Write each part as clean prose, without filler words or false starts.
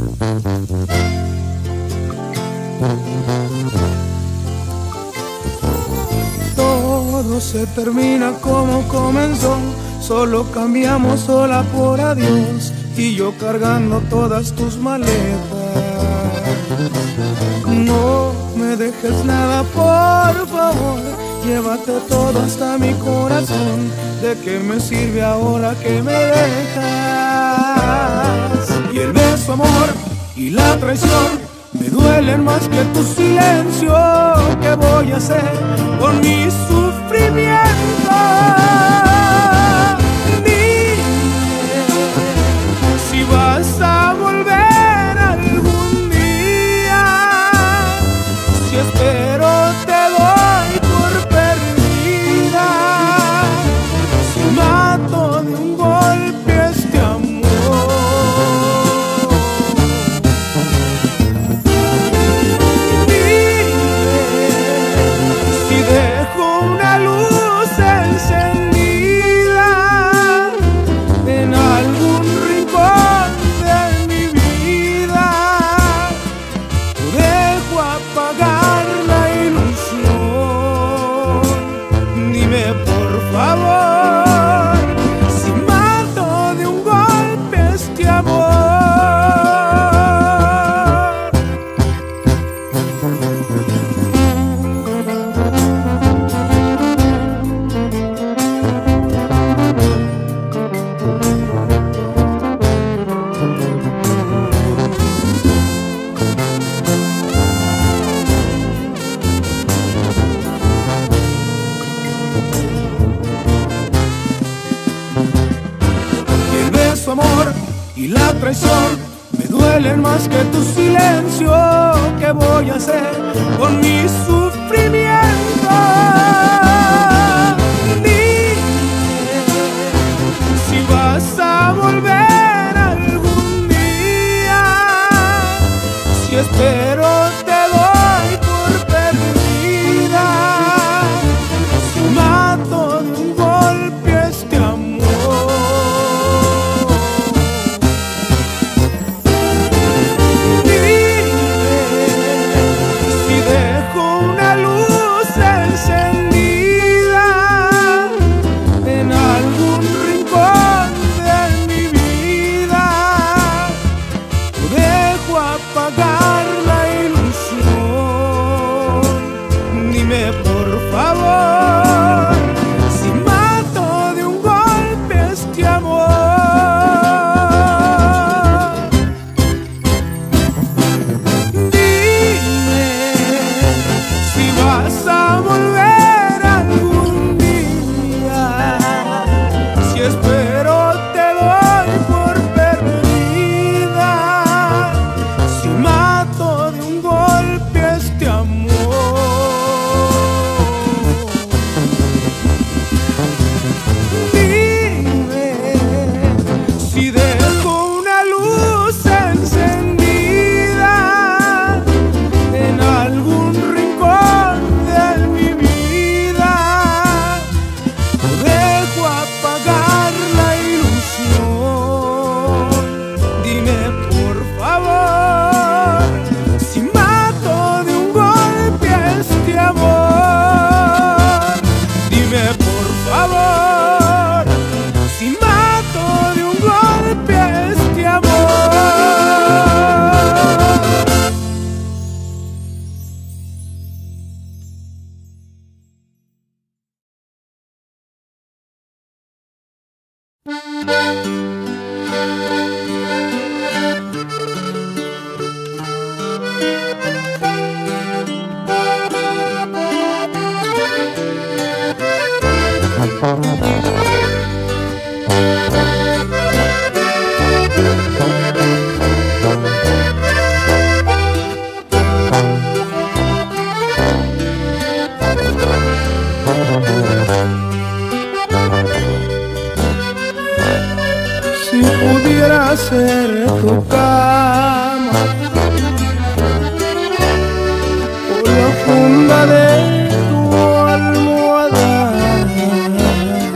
Todo se termina como comenzó, solo cambiamos hola por adiós y yo cargando todas tus maletas. No me dejes nada, por favor, llévate todo hasta mi corazón. ¿De qué me sirve ahora que me dejas? Y el beso, amor, y la traición me duelen más que tu silencio. ¿Qué voy a hacer con mi sufrimiento? Dime si vas a volver algún día. Si espero te doy por perdida. Si mato de un golpe este amor. Dejo una luz encendida en algún rincón de mi vida. Dejo apagar la ilusión. Dime por favor si mato de un golpe este amor. Amor y la traición me duelen más que tu silencio. ¿Qué voy a hacer con mi sufrimiento? Dime si vas a volver algún día. Si espero te doy por perdida. Si mato de un golpe este amor. Encendida en algún rincón de mi vida. Dejo apagar la ilusión. Dime por favor si mato de un golpe este amor. Dime si vas a volver algún día. Si espero te doy por perdida. Si mato de un golpe este amor. Dime si dejo una luz encendida en algún rincón de mi vida. Dejo apagar la ilusión. Dime por favor si mato de un golpe este amor. Dime por favor si mato de un golpe este amor. Si pudiera ser tu cama o la funda de tu almohada,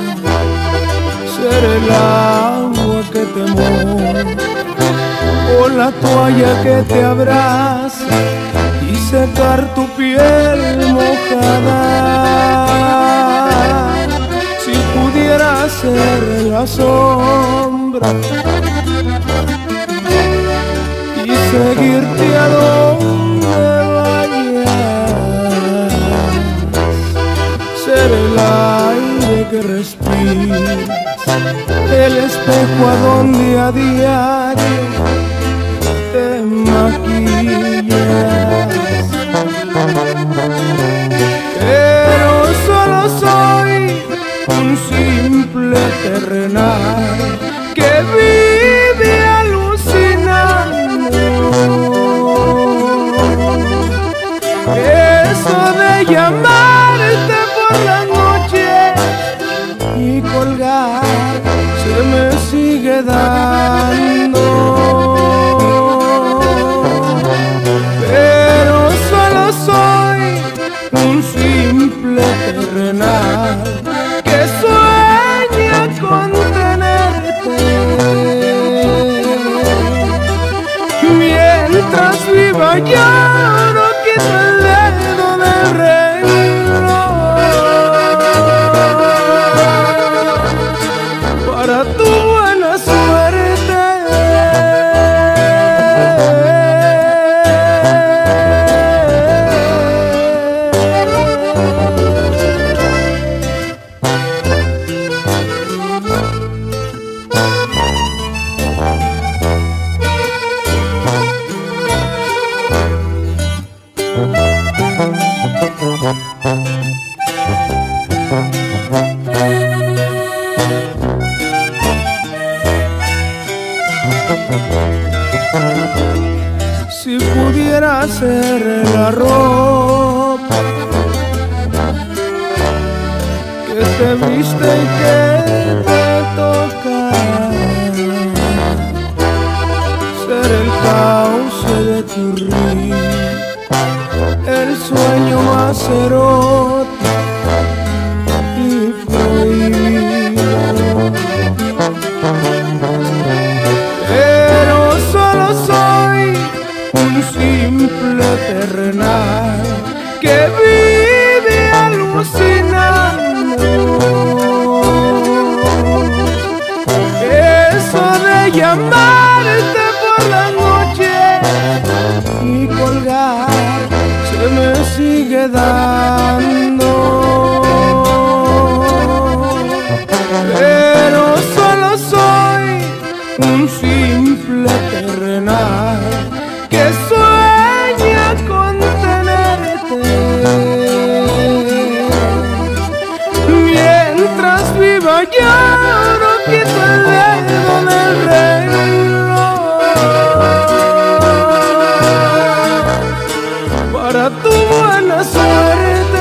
ser el agua que te moja o la toalla que te abraza y secar tu piel mojada. Si pudiera ser la sombra y seguirte a donde vayas, ser el aire que respiras, el espejo a donde a diario te maquillas. Pero solo soy un simple terrenal que vive alucinando. Eso de llamarte por la noche y colgar se me sigue dando. Pero solo soy un simple terrenal que sueña con tenerte. Mientras viva yo no quito el dedo del reloj para tu buena suerte. Si pudiera ser la ropa que te viste y que te toca, ser el cauce de tu río, el sueño más erótico y prohibido. Pero solo soy un simple terrenal que vive alucinando. Eso de llamarte por la noche y colgar se me sigue dando. Pero solo soy un simple terrenal que sueña con tenerte. Mientras viva yo no quito el dedo del reloj para tu buena suerte.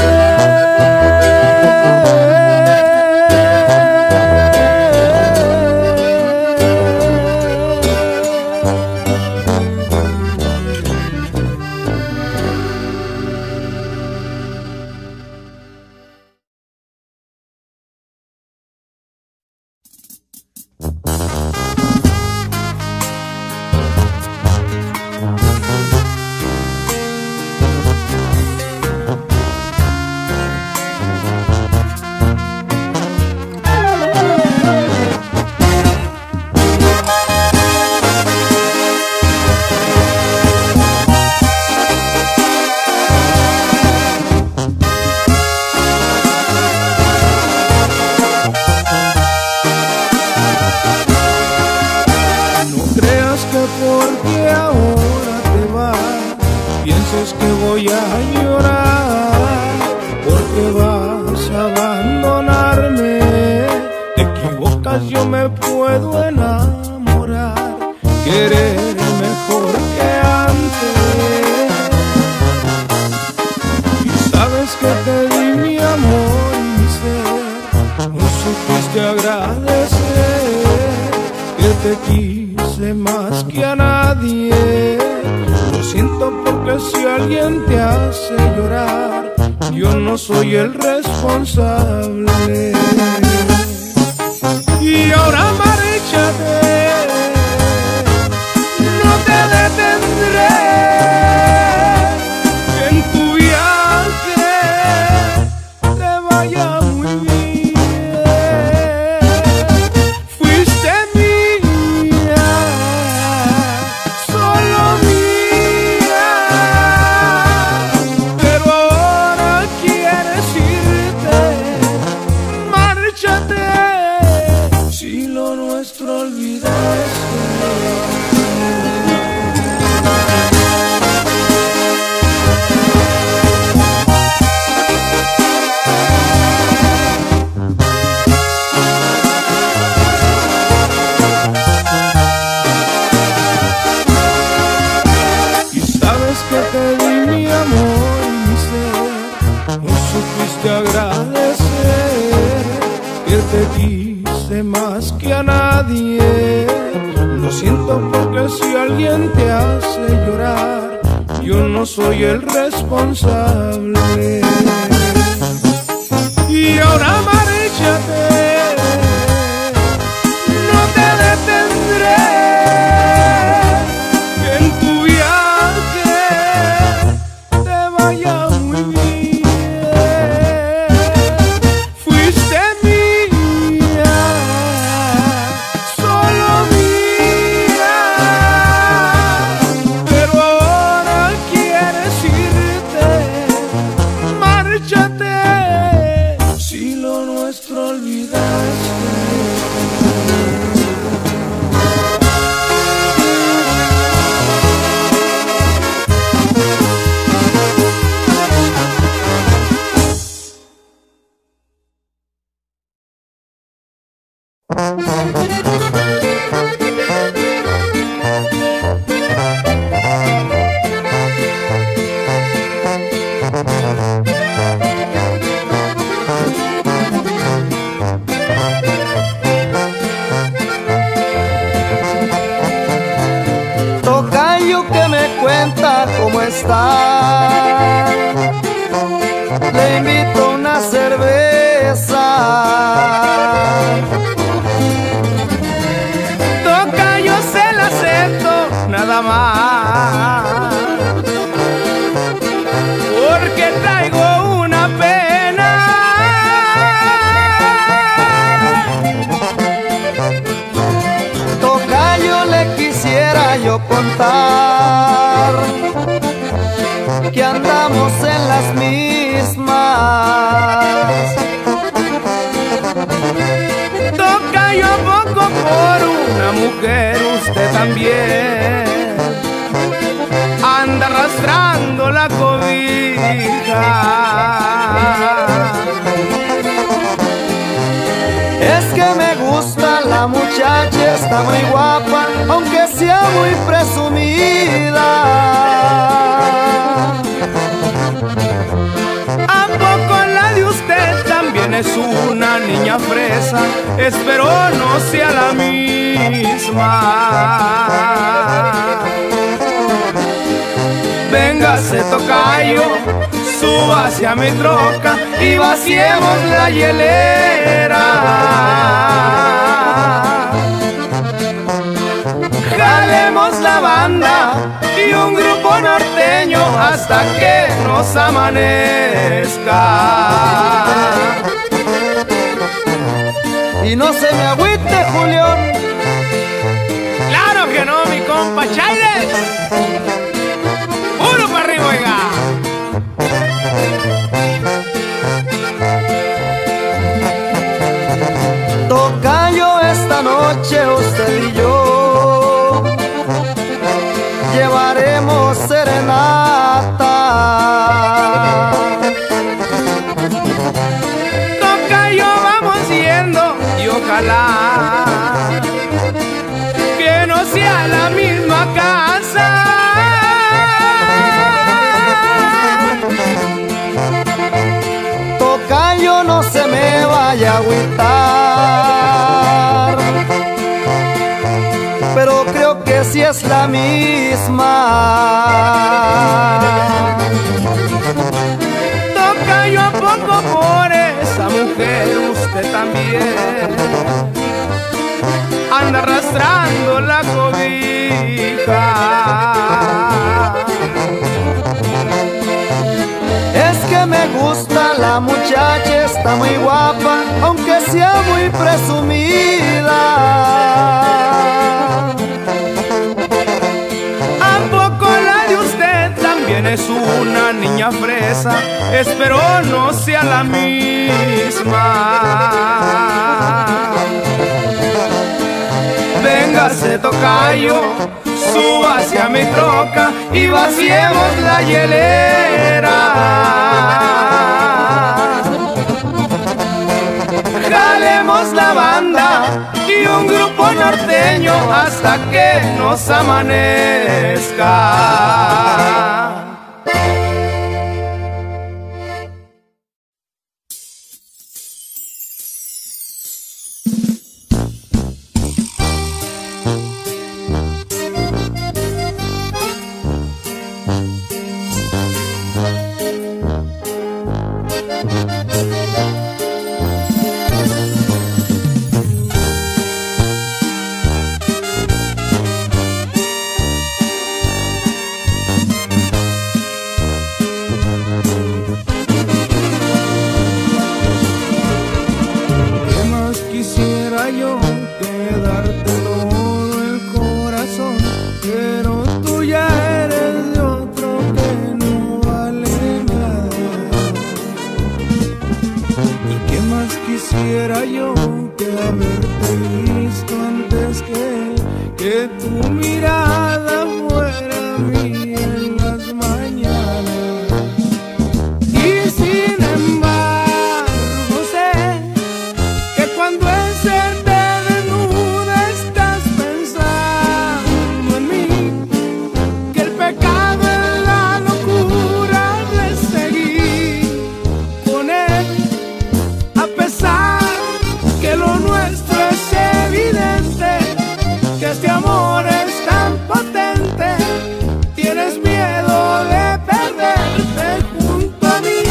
Porque ahora te vas, pienses que voy a llorar, porque vas a abandonarme. Te equivocas, yo me puedo enamorar, querer mejor que antes. Y sabes que te di mi amor y mi ser, no supiste agradecer que te quise más que a nadie. Lo siento porque si alguien te hace llorar, yo no soy el responsable. Y ahora márchate, no olvidaste. Y sabes que te di mi amor y mi ser, no supiste agradecer que te quise más que a nadie. Lo siento porque si alguien te hace llorar, yo no soy el responsable. Y ahora márchate, no te detendré, que en tu viaje te vaya muy bien. Fuiste mía, solo mía, pero ahora quieres irte. Márchate, si lo nuestro olvidaste. Tocayo, que me cuenta cómo está, le invito una cerveza. Tocayo, se la acepto nada más, porque traigo una pena. Tocayo, le quisiera yo contar que andamos en las mismas. Tocayo, poco por una mujer, usted también anda arrastrando la cobija. Es que me gusta la muchacha, está muy guapa, aunque sea muy presumida. ¿A poco la de usted también es una niña fresa? Espero no sea la misma. Véngase, tocayo, súbase a mi troca y vaciemos la hielera. Jalemos la banda y un grupo norteño hasta que nos amanezca. Y no se me agüite, Julián. Claro que no, mi compa Chaides. Uno para arriba, oiga. Tocayo, esta noche usted y yo llevaremos serenata. Tocayo, vamos yendo y ojalá que no sea la misma casa. Tocayo, no se me vaya a agüitar, pero creo que sí es la misma. Tocayo, a poco por esa mujer, usted también anda arrastrando la cobija. Es que me gusta la muchacha, está muy guapa, aunque sea muy presumida. ¿A poco la de usted también es una niña fresa? Espero no sea la misma. véngase tocayo, suba hacia mi troca y vaciemos la hielera. Jalemos la banda y un grupo norteño hasta que nos amanezca. Quisiera yo que haberte visto antes que tu mirada fuera mía en las mañanas. Y sin embargo sé que cuando ese te desnuda estás pensando en mí, que el pecado es la locura de seguir con él. A pesar que lo nuestro es evidente, que este amor es tan potente, tienes miedo de perderte junto a mí.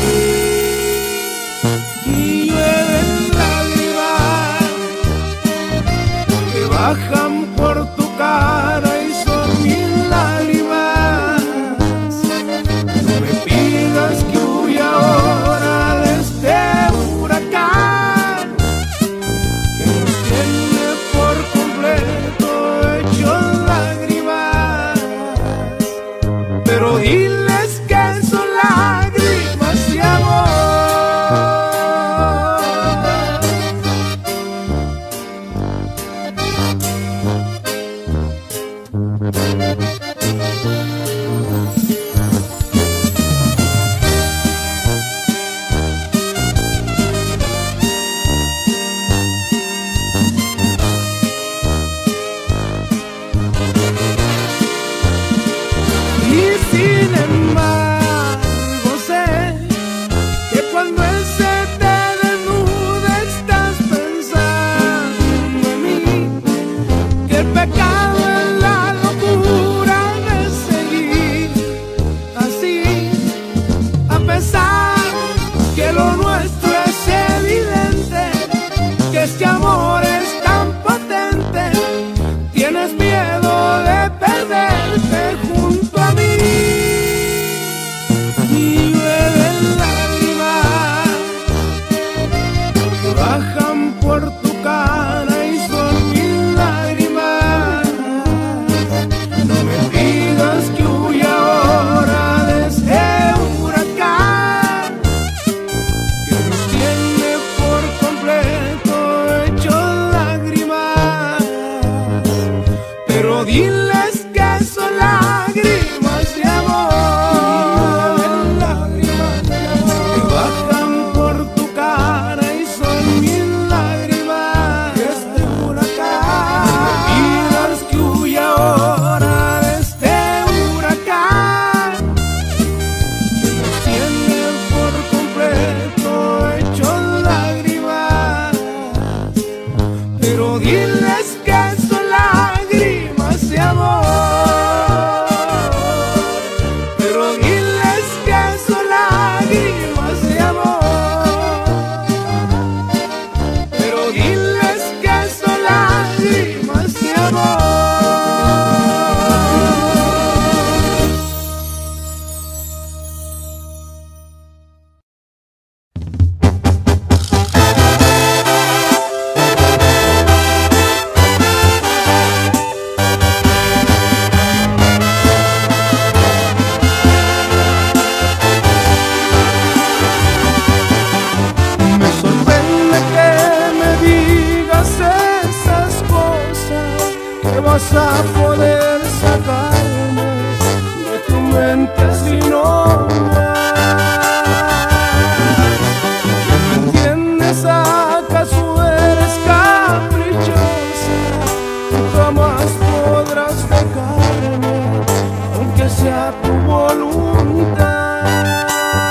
Y llueven lágrimas que bajan por tu cara y son mis lágrimas. No me pidas que huya ahora de este huracán que nos tiene por completo hechos lágrimas, pero diles que son lágrimas de amor. Y sin embargo sé que cuando ese te desnuda estás pensando en mí, que el pecado es la locura de seguir así. A pesar que lo nuestro es evidente, que este amor es tan potente, tienes miedo de perderte junto a mí. Y llueven lágrimas que bajan por tu cara y son mis lágrimas. No me pidas que huya ahora de este huracán que nos tiene por completo hechos lágrimas, pero diles que son lágrimas de amor. Lágrimas de amor que bajan por tu cara y son mis lágrimas. Este huracán, no me pidas que huya ahora de este huracán que nos tiene por completo hechos lágrimas, pero diles que son lágrimas de amor. que vas a poder sacarme de tu mente si no vas. ¿No entiendes? ¿Acaso eres caprichosa? Tú jamás podrás dejarme, aunque sea tu voluntad.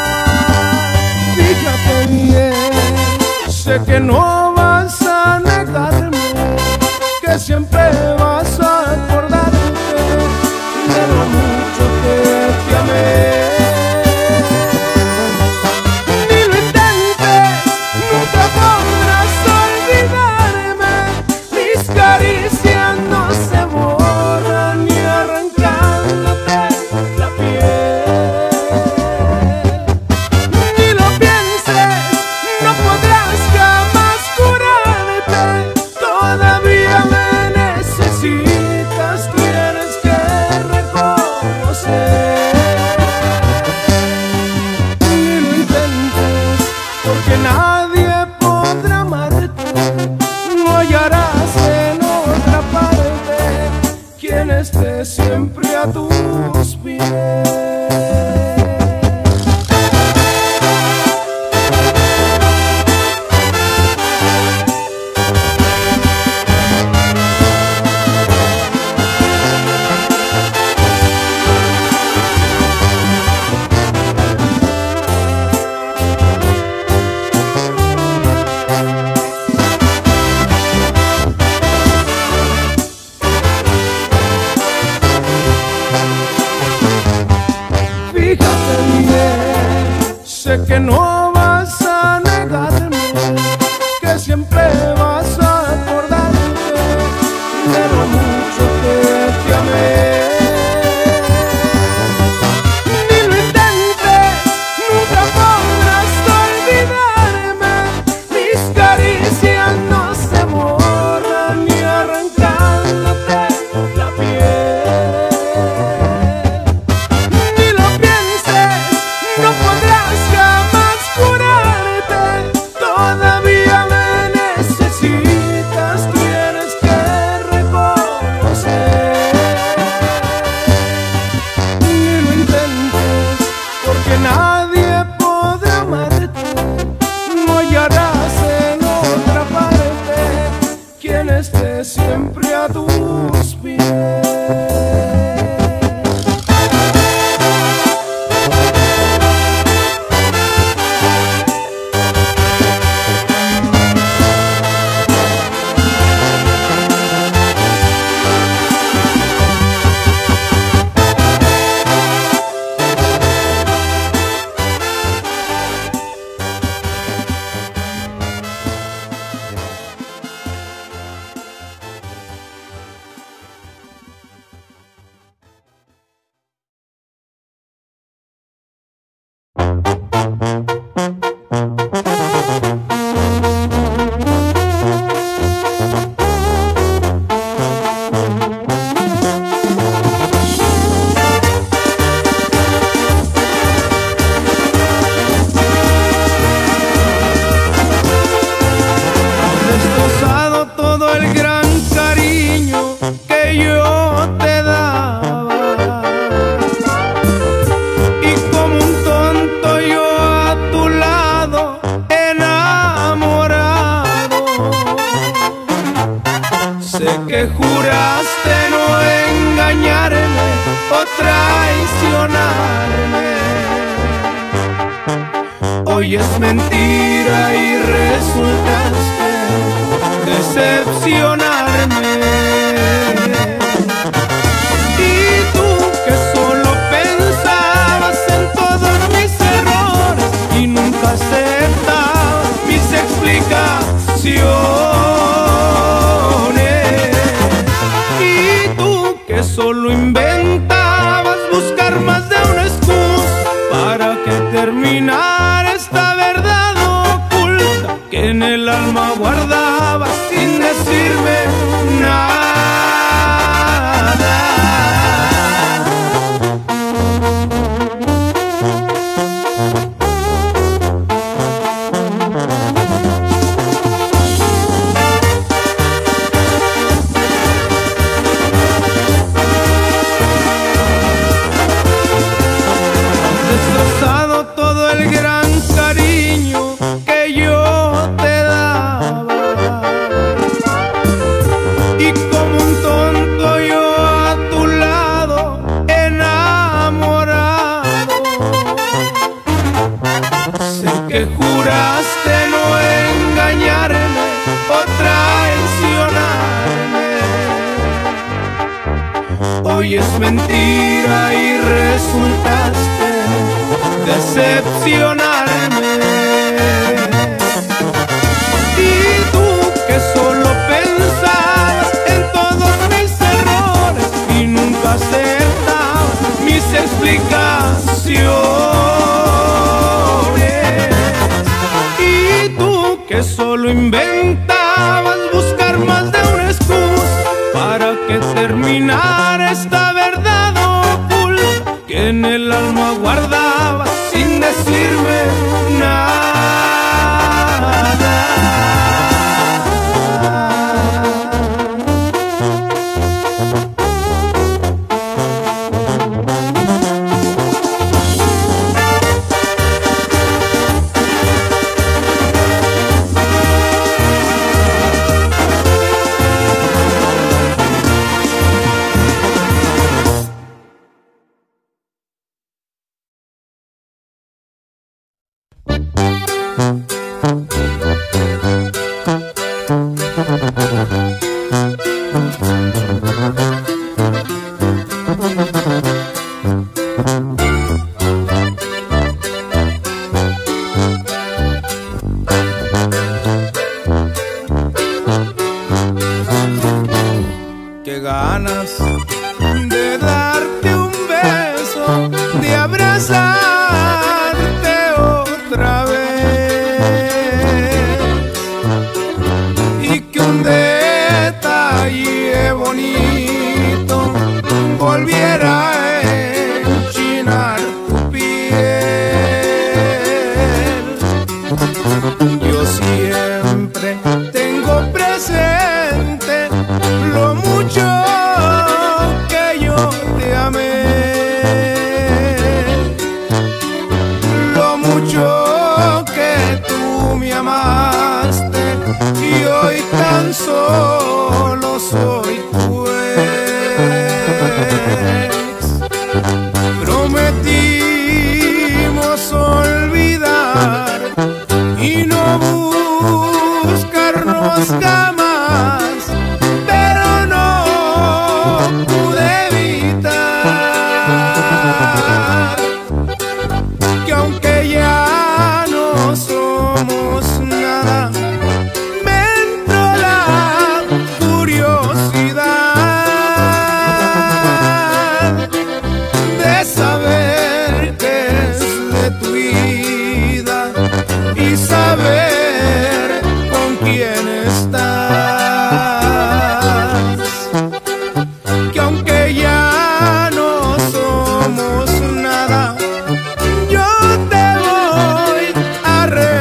Fíjate bien, sé que no vas a negarme, que siempre vas a acordarte de lo mucho que te amé. Ni lo intentes, nunca podrás olvidarme. Mis caricias no se borran ni arrancándote la piel. Ni lo pienses, no podrás jamás curarte. Todavía me necesitas, tienes que reconocer. Ni lo intentes, porque nadie podrá amarte. No hallarás en otra parte quien esté siempre a tus pies. Fíjate bien, sé que no vas a negarme, que siempre vas a acordarte de lo mucho que te amé. Ni lo intentes, nunca podrás olvidarme. Mis caricias no se borran ni arrancándote la piel. Ni lo pienses, no podrás jamás curarte. Todavía me necesitas, tienes que reconocer. Ni lo intentes, porque nadie podrá amarte. No hallarás en otra parte quien esté siempre a tus pies. Sé que juraste no engañarme o traicionarme. Hoy es mentira y resultaste decepcionarme. Y tú que solo pensabas en todos mis errores y nunca aceptabas mis explicaciones. Solo inventabas buscar más de una excusa para que terminara esta verdad oculta que en el alma guardabas sin decirme nada. hoy es mentira y resultaste decepcionarme. Y tú que solo pensabas en todos mis errores y nunca aceptabas mis explicaciones. Y tú que solo inventabas buscar más de una excusa para que terminara esta verdad oculta que en el alma guardaba sin decirme nada. Qué ganas de darte un beso, de abrazarte otra vez, y que un detalle bonito volviera a enchinar tu piel. Yo siempre tengo presente lo mucho que yo te amé, lo mucho que tú me amaste, y hoy tan solo soy tu ex. Prometimos olvidar y no buscarnos jamás, pero no pude evitar que aunque ya no somos nada, me entró la curiosidad de saber qué es de tu vida y saber con quién estás. Que aunque ya no somos nada, yo te voy a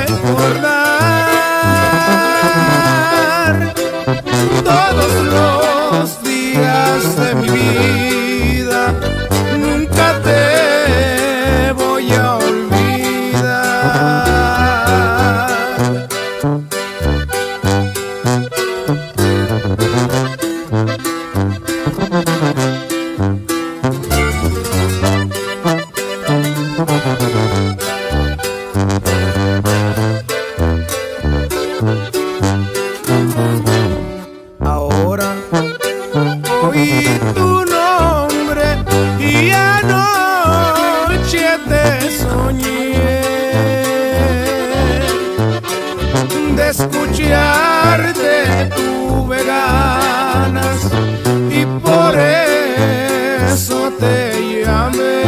recordar todos los días de mi vida. Nunca te voy a olvidar. Ahora oí tu nombre y anoche te soñé. De escucharte tuve ganas y por eso te llamé.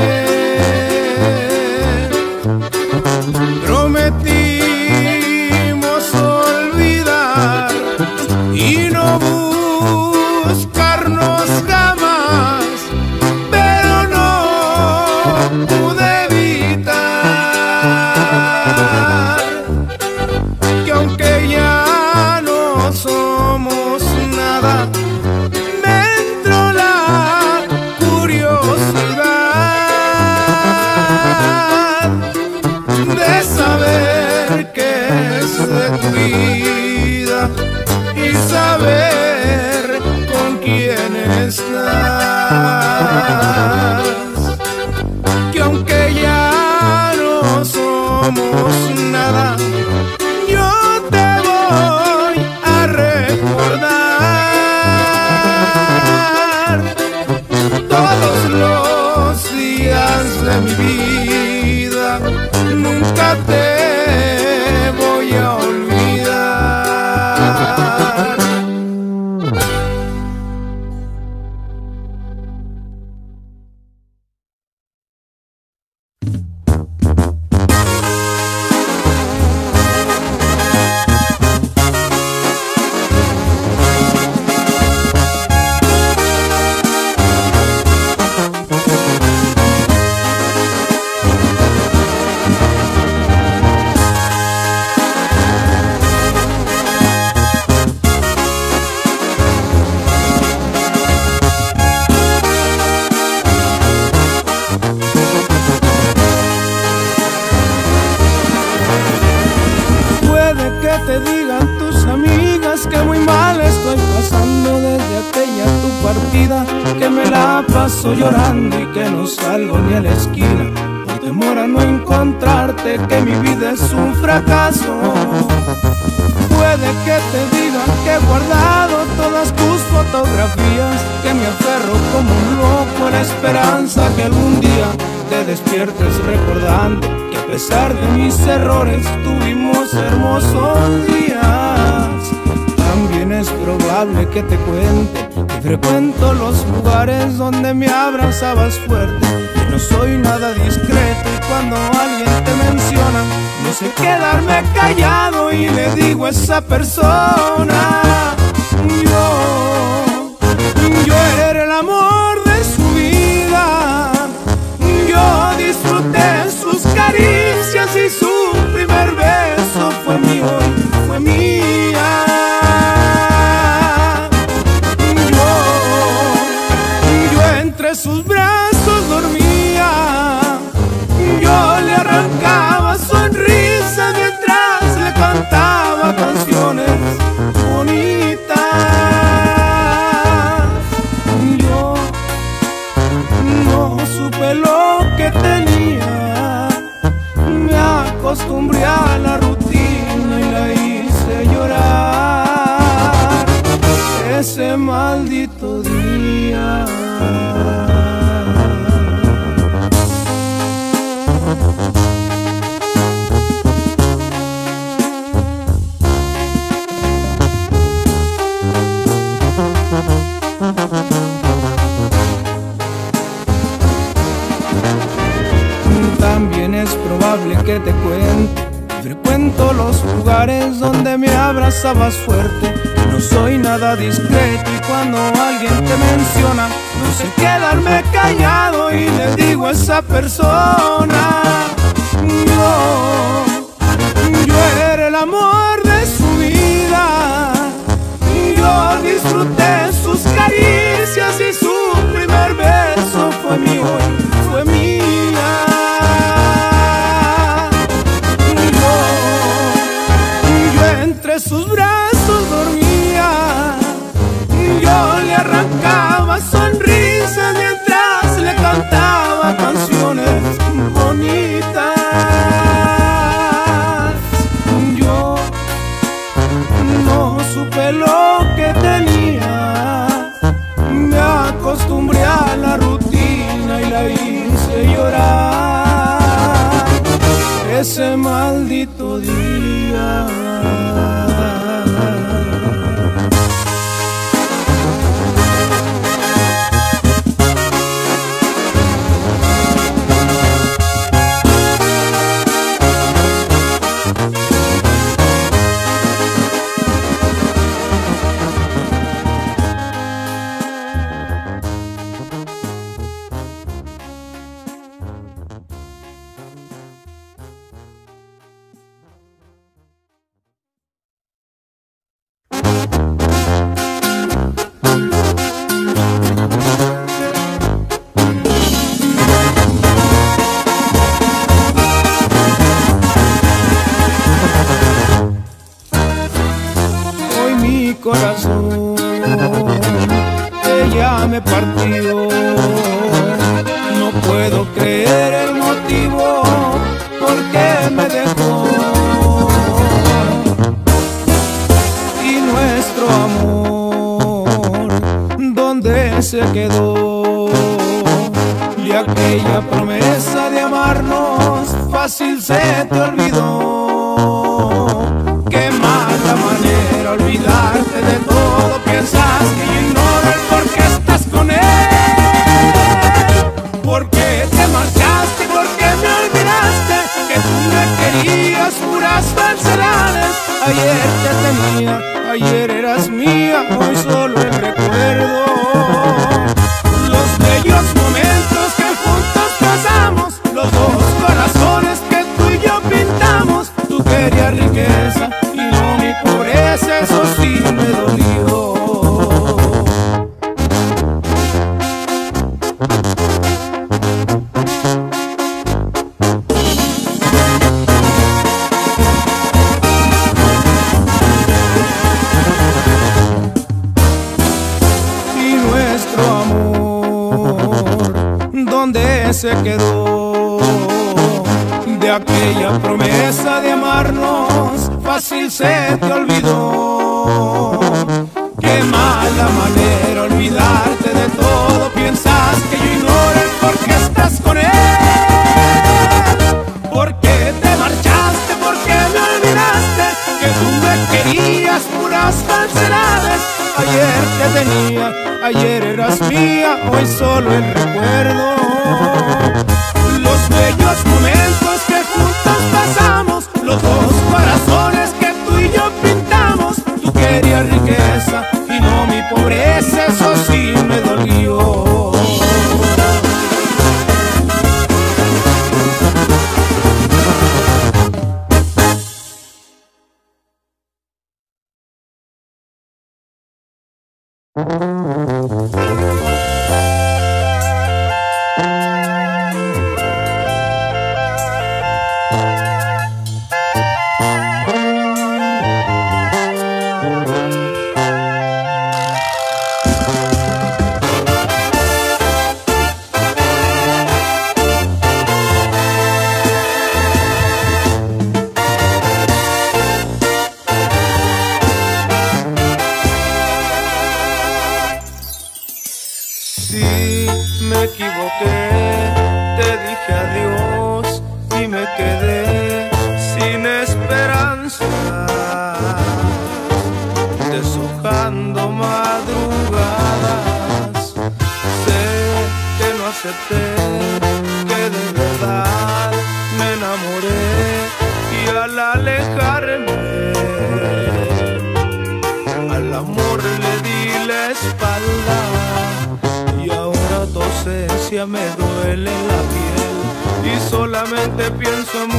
Prometimos olvidar y no buscarnos jamás, pero no pude evitar que aunque ya no somos nada, me entró la curiosidad de saber qué es de tu vida y saber con quién estás. Que aunque ya no somos nada, yo te voy a recordar que me la paso llorando y que no salgo ni a la esquina por temor a no encontrarte, que mi vida es un fracaso. Puede que te digan que he guardado todas tus fotografías, que me aferro como un loco a la esperanza que algún día te despiertes recordando que a pesar de mis errores tuvimos hermosos días. También es probable que te cuente que frecuento los lugares donde me abrazabas fuerte, que no soy nada discreto y cuando alguien te menciona no sé quedarme callado y le digo a esa persona: yo era el amor de su vida, yo disfruté sus caricias y su primer beso fue mío y fue mía. Yo entre sus brazos dormía, yo le arrancaba sonrisas mientras le cantaba canciones bonitas. Yo no supe lo que tenía, me acostumbré a la rutina y la hice llorar ese maldito día. También es probable que te cuente, frecuento los lugares donde me abrazabas fuerte, que no soy nada discreto y cuando alguien te menciona no sé quedarme callado y le digo a esa persona: yo era el amor de su vida, yo disfruté sus caricias y su primer beso fue mío y fue mía. Entre sus brazos dormía, yo le arrancaba sonrisas mientras le cantaba canciones bonitas. Yo no supe lo que tenía, me acostumbré a la rutina y la hice llorar ese maldito día. Corazón, ella me partió, no puedo creer el motivo por qué me dejó, y nuestro amor, ¿dónde se quedó? Y aquella promesa de amarnos fácil se te olvidó. Qué mala manera olvidarte de todo, piensas que yo ignoro el por qué estás con él. ¿Por qué te marchaste? ¿Por qué me olvidaste? Que tú me querías, puras falsedades. Ayer te tenía, ayer eras mía, hoy solo el recuerdo. Los bellos momentos que juntos pasamos, los dos corazones que tú y yo pintamos. Tú querías riqueza y no mi pobreza, eso sí me dolió. dónde se quedó. De aquella promesa de amarnos, fácil se te olvidó. Qué mala manera olvidarte de todo. Piensas que yo ignoro el por qué estás con él. ¿Por qué te marchaste? ¿Por qué me olvidaste? Que tú me querías, puras falsedades. Ayer te tenía, ayer eras mía, hoy solo el recuerdo. Los bellos momentos que juntos pasamos, los dos corazones que tú y yo pintamos. Tú querías riqueza y no mi pobreza, eso sí me dolió. Sí, me equivoqué, te dije adiós y me quedé sin esperanza, deshojando madrugadas. Sé que no acepté, que de verdad me enamoré y al alejarme al amor le di la espalda. Y ahora tu ausencia me duele la piel y solamente pienso en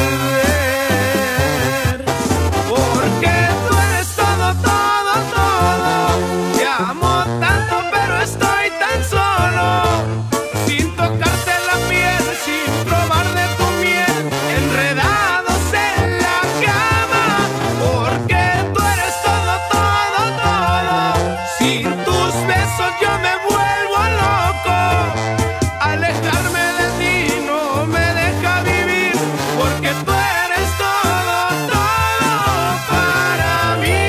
volver. Porque tú eres todo, todo, todo. Te amo tanto pero estoy tan solo. Sin tocarte la piel, sin probar de tu miel, enredados en la cama. Porque tú eres todo, todo, todo. Sin tus besos yo me vuelvo loco. Alejarme de ti no me deja vivir, porque tú eres todo, todo para mí.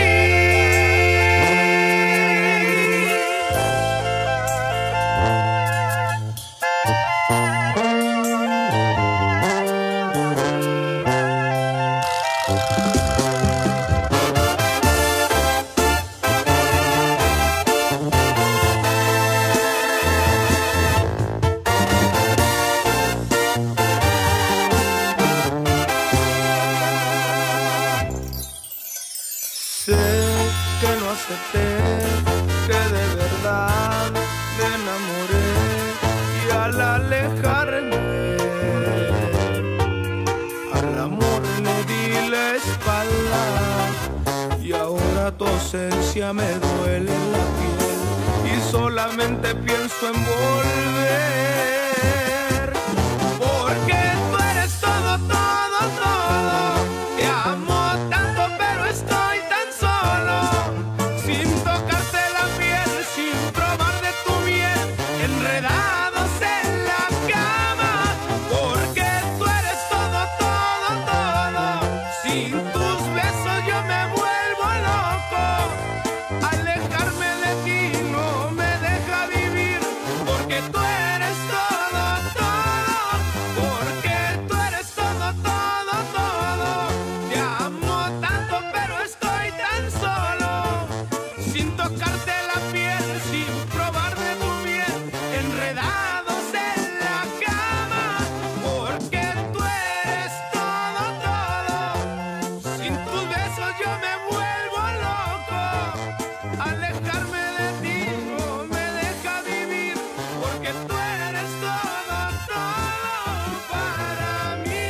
Sé que no acepté, que de verdad me enamoré y al alejarme al amor le di la espalda. Y ahora tu ausencia me duele la piel y solamente pienso en volver. Porque tú eres todo, todo, todo. Te amo tanto pero estoy tan solo. Sin tocarte la piel, sin probar de tu miel, enredados en la cama. Porque tú eres todo, todo, todo. Sin tus besos yo me vuelvo loco. Alejarme de ti no me deja vivir, porque tú eres todo, todo. Porque tú eres todo, todo, todo. Te amo tanto pero estoy tan solo. Sin tocarte la piel, sin probar de tu miel, enredados en la cama. Porque tú eres todo, todo. Sin tus besos yo me vuelvo loco. Alejarme de ti no me deja vivir, porque tú eres todo, todo para mí.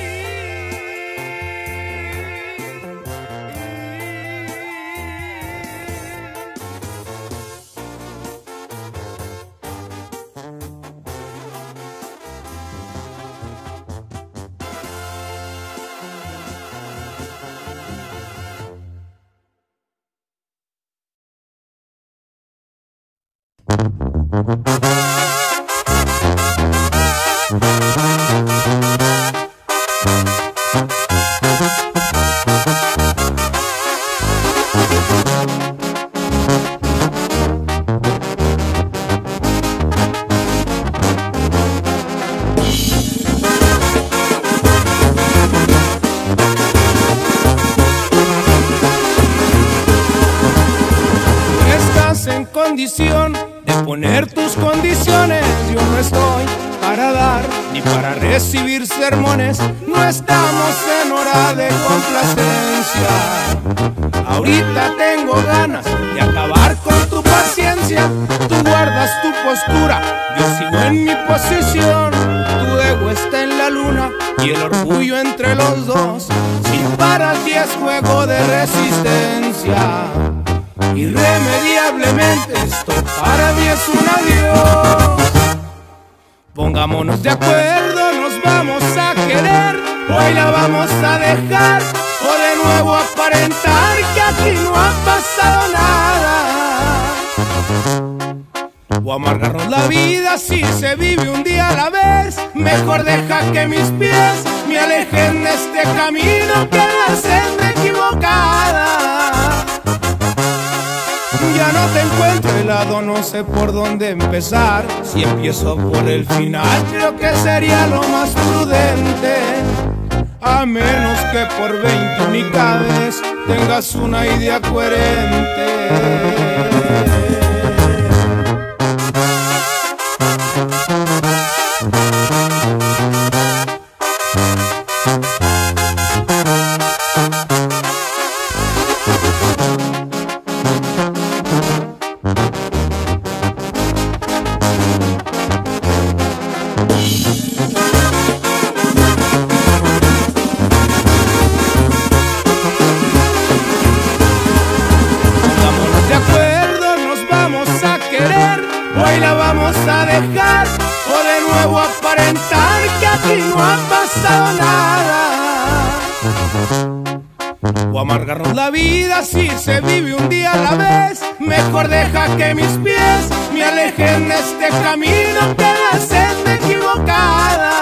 condición de poner tus condiciones. Yo no estoy para dar ni para recibir sermones. No estamos en hora de complacencia. Ahorita tengo ganas de acabar con tu paciencia. Tú guardas tu postura, yo sigo en mi posición. Tu ego está en la luna y el orgullo entre los dos. Si para ti es juego de resistencia, irremediablemente esto para mí es un adiós. Pongámonos de acuerdo, nos vamos a querer, hoy la vamos a dejar, o de nuevo aparentar que aquí no ha pasado nada. O amargarnos la vida si se vive un día a la vez. Mejor deja que mis pies me alejen de este camino que es la senda equivocada. Ya no te encuentro helado, no sé por dónde empezar. Si empiezo por el final, creo que sería lo más prudente. A menos que por 20 única vez tengas una idea coherente. Hoy la vamos a dejar, o de nuevo aparentar que aquí no ha pasado nada. O amargarnos la vida si se vive un día a la vez. Mejor deja que mis pies me alejen de este camino que es la senda equivocada.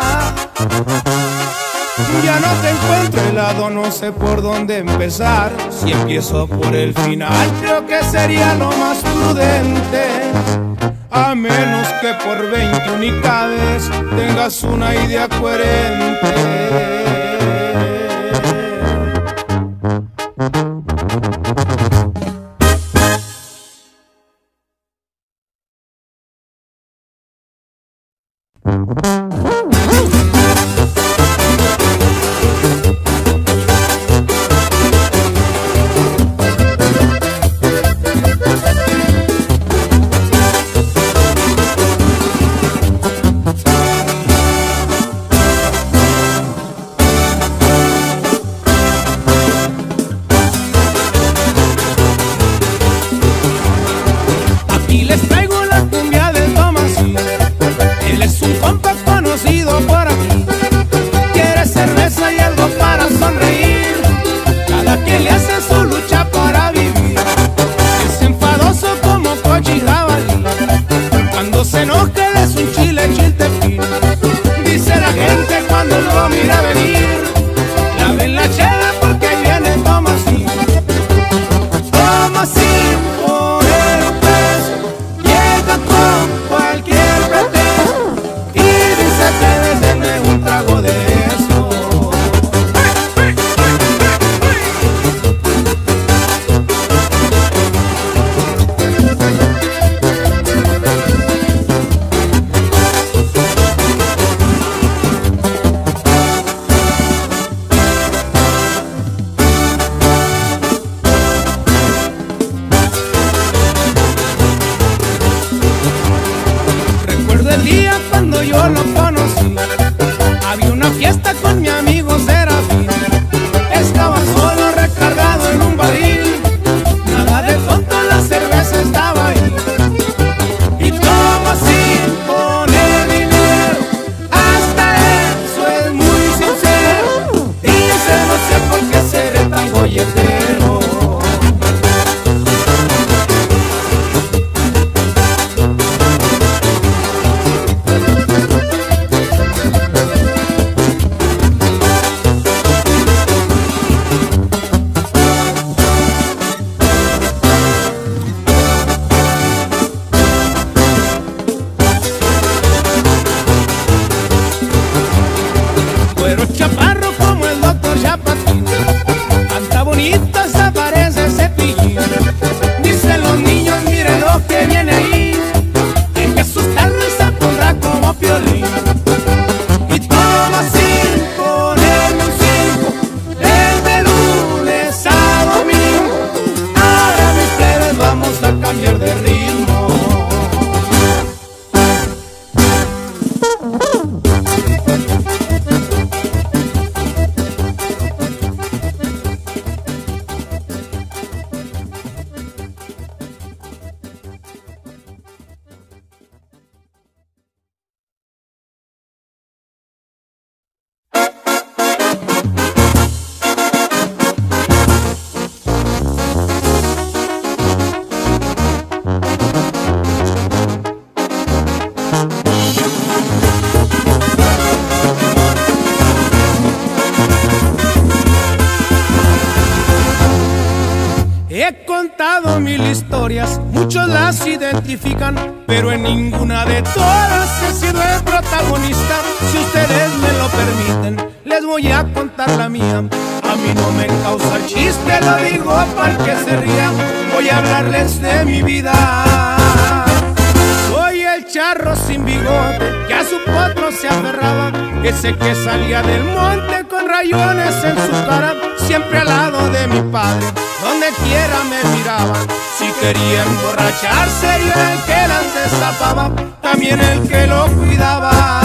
Ya no te encuentro helado, no sé por dónde empezar. Si empiezo por el final, creo que sería lo más prudente. A menos que por 20 única vez tengas una idea coherente. Les traigo la cumbia del Tomasín. Él es un compa conocido por aquí. Quiere cerveza y algo para sonreír. Cada quien le hace su lucha para vivir. Es enfadoso como coche y jabalí. Cuando se enoja él es un chile chiltepín. Dice la gente cuando lo mira venir: laven la chela porque ahí viene Tomasín. Tomasín por el peso con cualquier pretexto y dice que denme un trago de eso. El día cuando yo lo conocí, había una fiesta con mi amigo Serafín. Estaba solo recargado en un barril, nada de tonto, la cerveza estaba ahí. Y Tomasín pone dinero, hasta eso es muy sincero. Dice no sé por qué seré tan golletero. mil historias, muchos las identifican, pero en ninguna de todas he sido el protagonista. Si ustedes me lo permiten, les voy a contar la mía. A mí no me causa el chiste, lo digo para que se ría. Voy a hablarles de mi vida. Soy el charro sin bigote que a su potro se aferraba, ese que salía del monte con rayones en su cara, siempre al lado de mi padre, donde quiera me miraban. Si quería emborracharse, yo era el que las destapaba, también el que lo cuidaba.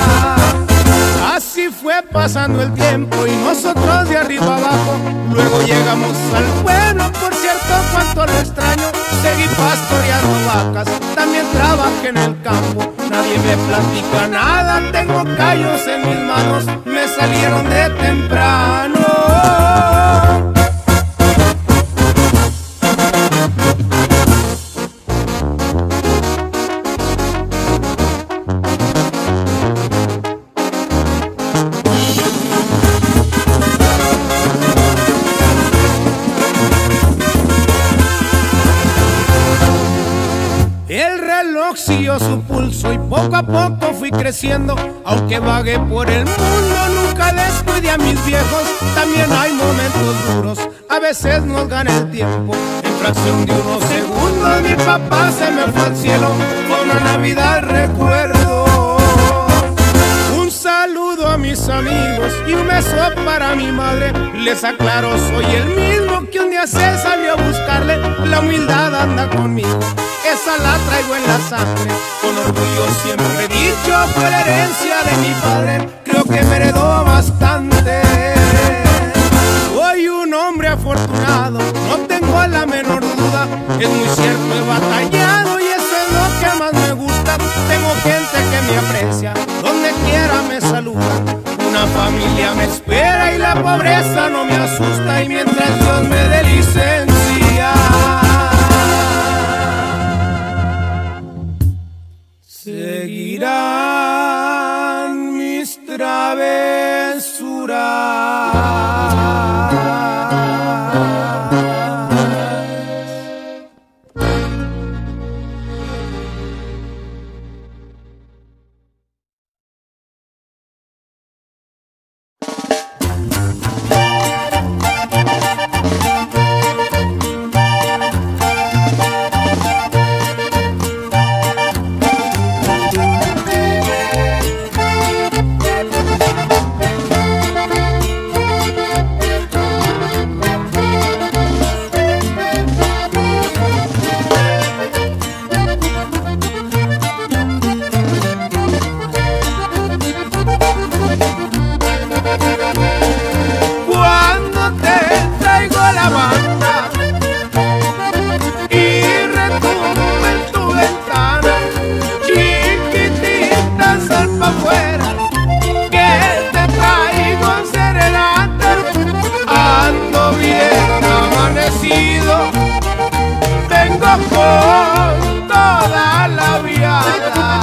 Así fue pasando el tiempo y nosotros de arriba abajo, luego llegamos al pueblo, por cierto cuánto lo extraño. Seguí pastoreando vacas, también trabajé en el campo. Nadie me platica nada, tengo callos en mis manos, me salieron de temprano. El reloj siguió su pulso y poco a poco fui creciendo. Aunque vagué por el mundo, nunca descuidé a mis viejos. También hay momentos duros, a veces nos gana el tiempo. En fracción de unos segundos mi papá se me fue al cielo. Fue una Navidad recuerdo. Un saludo a mis amigos y un beso para mi madre. Les aclaro, soy el mismo que un día se salió a buscarle. La humildad anda conmigo, esa la traigo en la sangre. Con orgullo siempre he dicho, fue la herencia de mi padre. Creo que me heredó bastante. Soy un hombre afortunado, no tengo la menor duda. Es muy cierto, he batallado y eso es lo que más me gusta. Tengo gente que me aprecia, donde quiera me saluda. Una familia me espera y la pobreza no me asusta. Y mientras Dios me dé licencia, seguirán mis travesuras. Con toda la viada,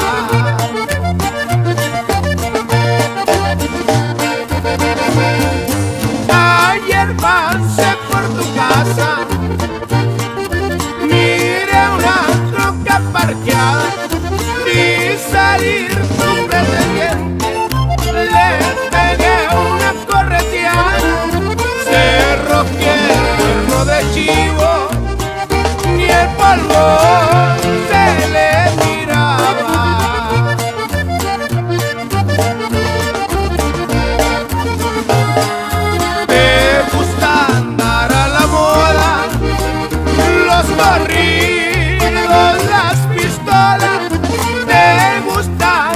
ayer pasé por tu casa, miré una troca parqueada, vi salir tu pretendiente, le pegué una correteada, cerro Fierro de Chivo, ni el polvo se le miraba. Me gusta andar a la moda, los corridos, las pistolas. Me gusta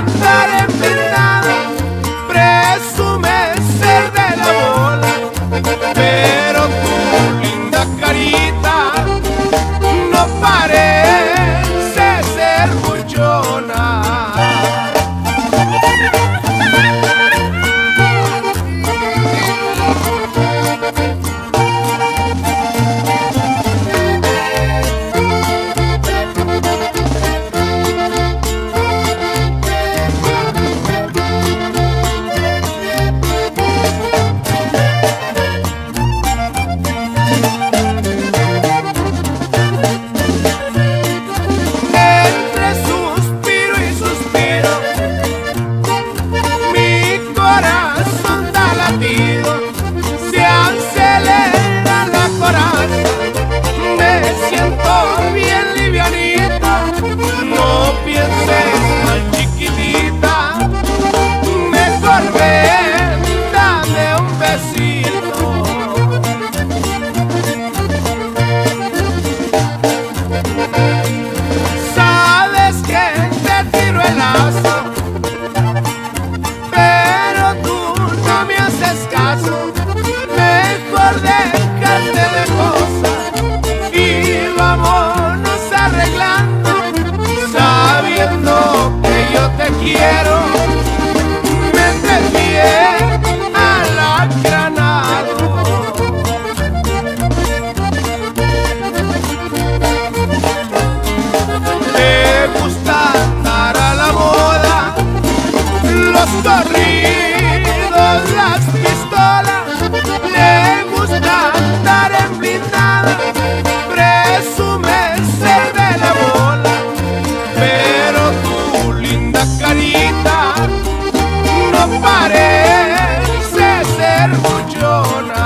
corridos, las pistolas, le gusta andar en blindada, presume ser de la bola, pero tu linda carita no parece ser buchona.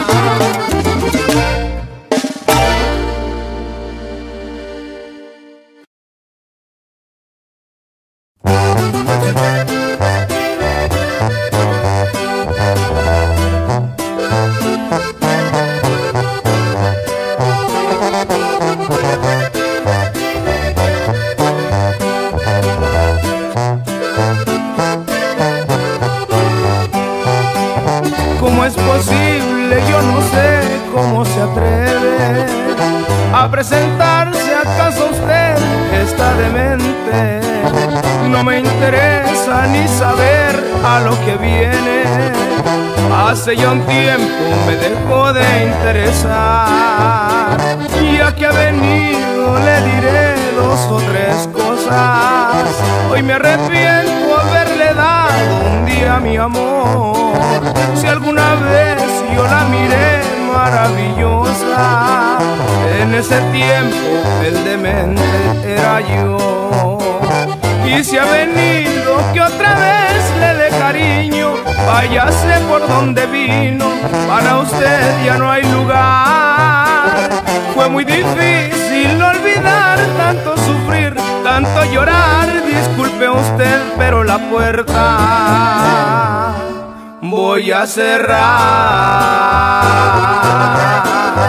¿Cómo es posible? Yo no sé cómo se atreve a presentarse. ¿Acaso usted está demente? No me interesa ni saber a lo que viene. Hace ya un tiempo me dejó de interesar. Ya que ha venido le diré dos o tres cosas. Hoy me arrepiento haberle dado un día mi amor. Si alguna vez yo la miré maravillosa, en ese tiempo el demente era yo. Y si ha venido que otra vez le dé cariño, váyase por donde vino, para usted ya no hay lugar. Fue muy difícil olvidar, tanto sufrir, tanto llorar. Disculpe usted, pero la puerta voy a cerrar.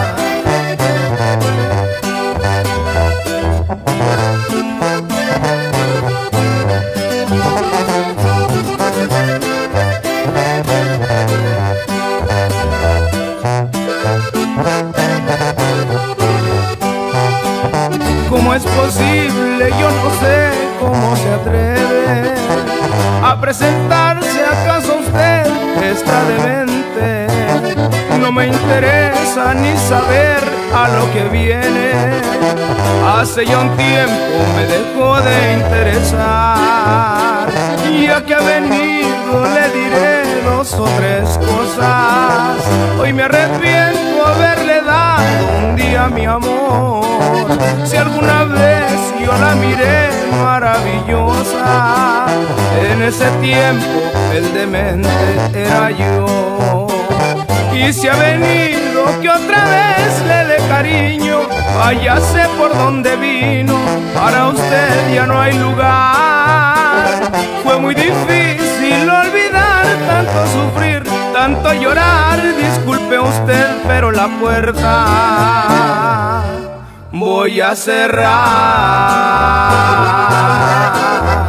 ¿Cómo es posible? Yo no sé cómo se atreve a presentarse. ¿Acaso usted está demente? No me interesa ni saber a lo que viene. Hace ya un tiempo me dejó de interesar. Ya que ha venido le diré dos o tres cosas. Hoy me arrepiento haberle dado un día mi amor. Si alguna vez yo la miré maravillosa, en ese tiempo el demente era yo. Y si ha venido que otra vez le dé cariño, váyase por donde vino, para usted ya no hay lugar. Fue muy difícil olvidar, tanto sufrir, tanto llorar. Disculpe usted, pero la puerta voy a cerrar.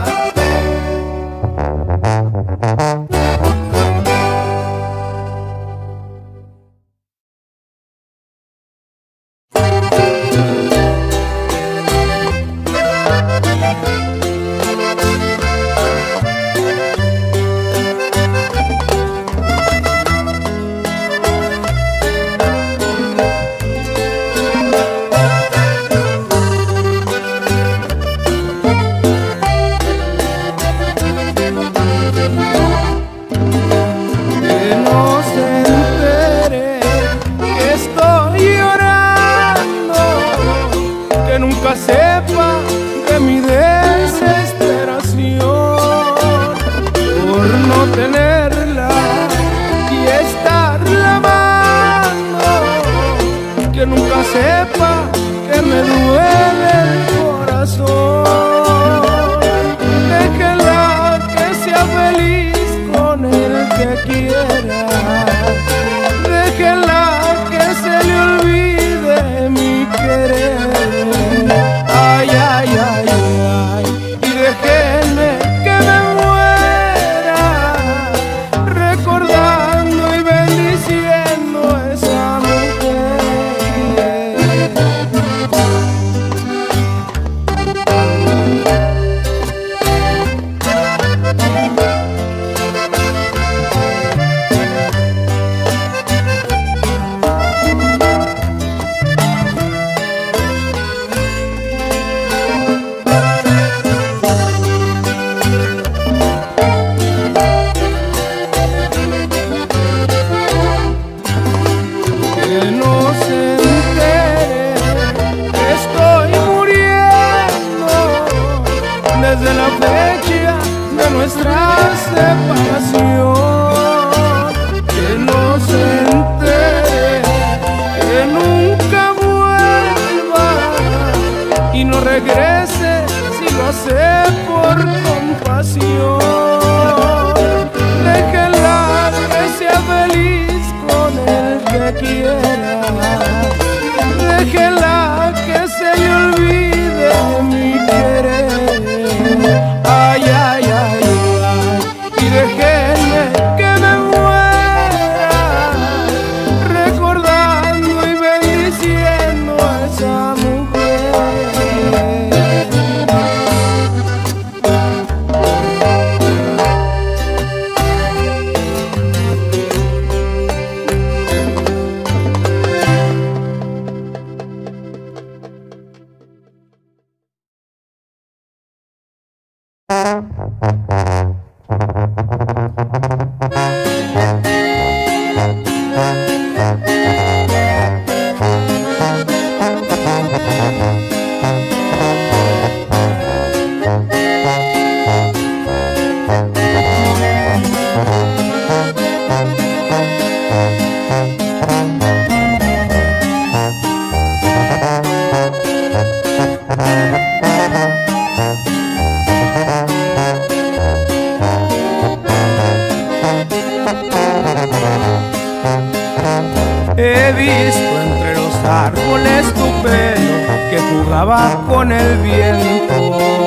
He visto entre los árboles tu pelo que jugaba con el viento.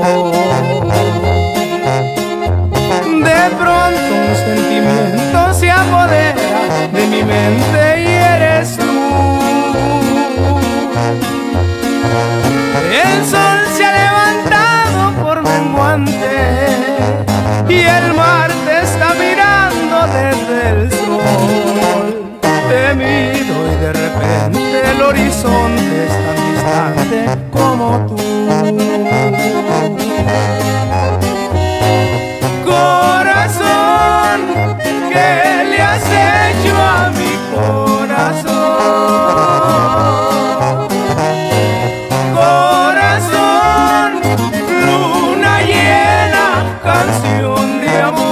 De pronto un sentimiento se apodera de mi mente y eres tú. El sol se ha levantado por menguante y el mar te está mirando desde el sol. Te miro y de repente el horizonte es tan distante como tú. Corazón, ¿qué le has hecho a mi corazón? Corazón, luna llena, canción de amor.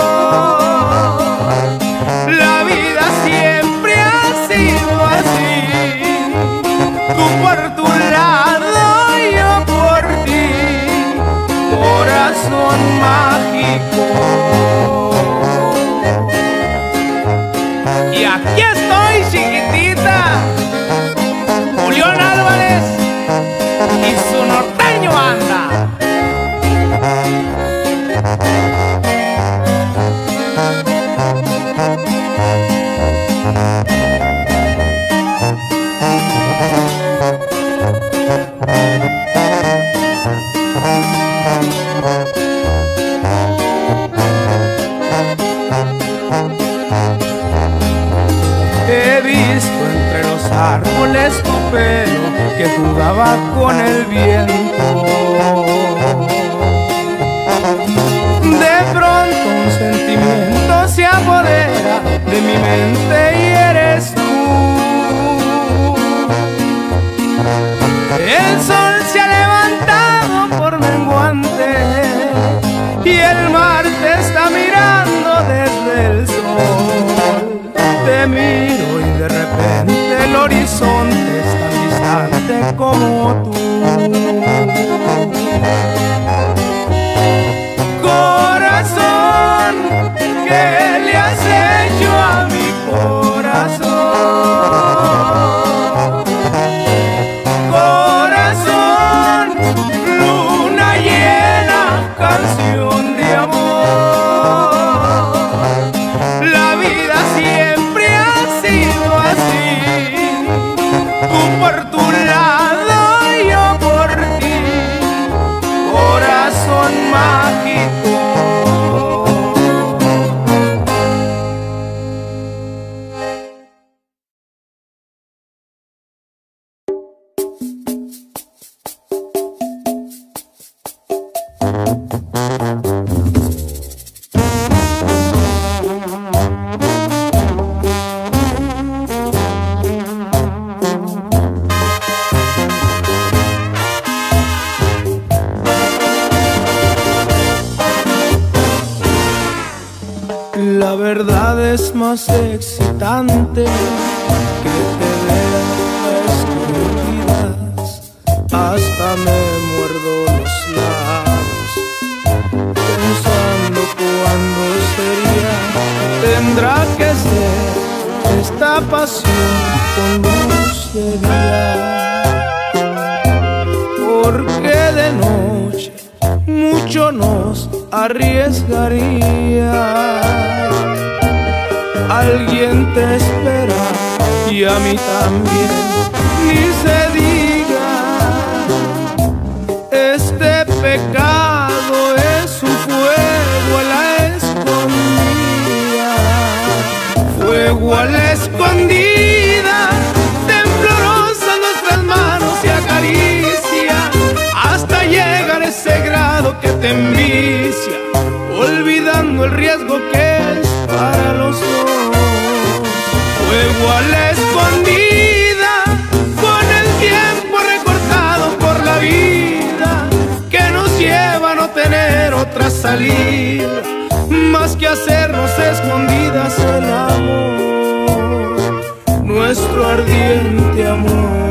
La vida siempre ha sido así, tú por tu lado, yo por ti, corazón mágico. Y aquí estoy, chiquitita, Julián Álvarez y su norteño banda. He visto entre los árboles tu pelo que jugaba con el viento. De pronto un sentimiento se apodera de mi mente y eres tú. El sol se ha levantado por menguante y el mar te está mirando desde el sol. Te miro y de repente el horizonte es tan distante como tú. Corazón, ¿qué le has hecho a mi corazón? Corazón, luna llena, canción de amor. La vida siempre ha sido así, tú por tu lado, yo por ti, corazón mágico. La verdad es más excitante que te veas escondidas. Hasta me muerdo los labios pensando cuándo sería. Tendrá que ser esta pasión con luz de día, porque de noche mucho nos arriesgaría. Alguien te espera y a mí también, ni se diga. Este pecado es un fuego a la escondida, fuego a la escondida. Temblorosas nuestras manos se acarician hasta llegar a ese grado que te envicia. el riesgo que es para los dos. Fuego a la escondida, con el tiempo recortado por la vida, que nos lleva a no tener otra salida, más que hacernos escondidas el amor, nuestro ardiente amor.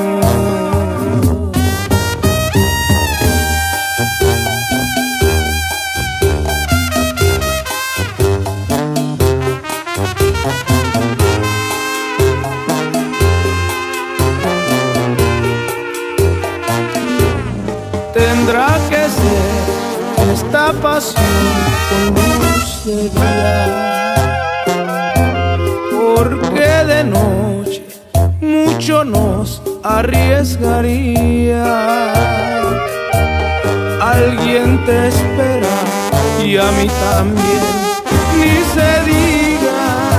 Tendrá que ser esta pasión con luz de día, porque de noche mucho nos arriesgaría. Alguien te espera y a mí también, ni se diga.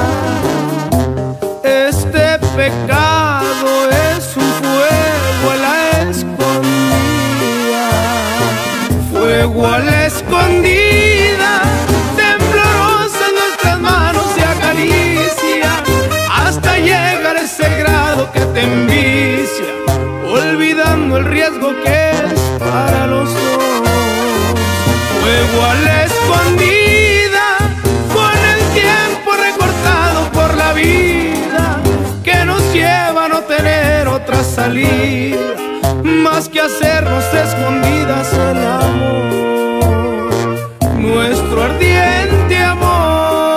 Este pecado es un fuego a la escondida, fuego a la escondida, temblorosa en nuestras manos se acaricia, hasta llegar a ese grado que te envicia, olvidando el riesgo que es para los dos. Fuego a la escondida, con el tiempo recortado por la vida, que nos lleva a no tener otra salida, más que hacernos escondidas el amor, nuestro ardiente amor.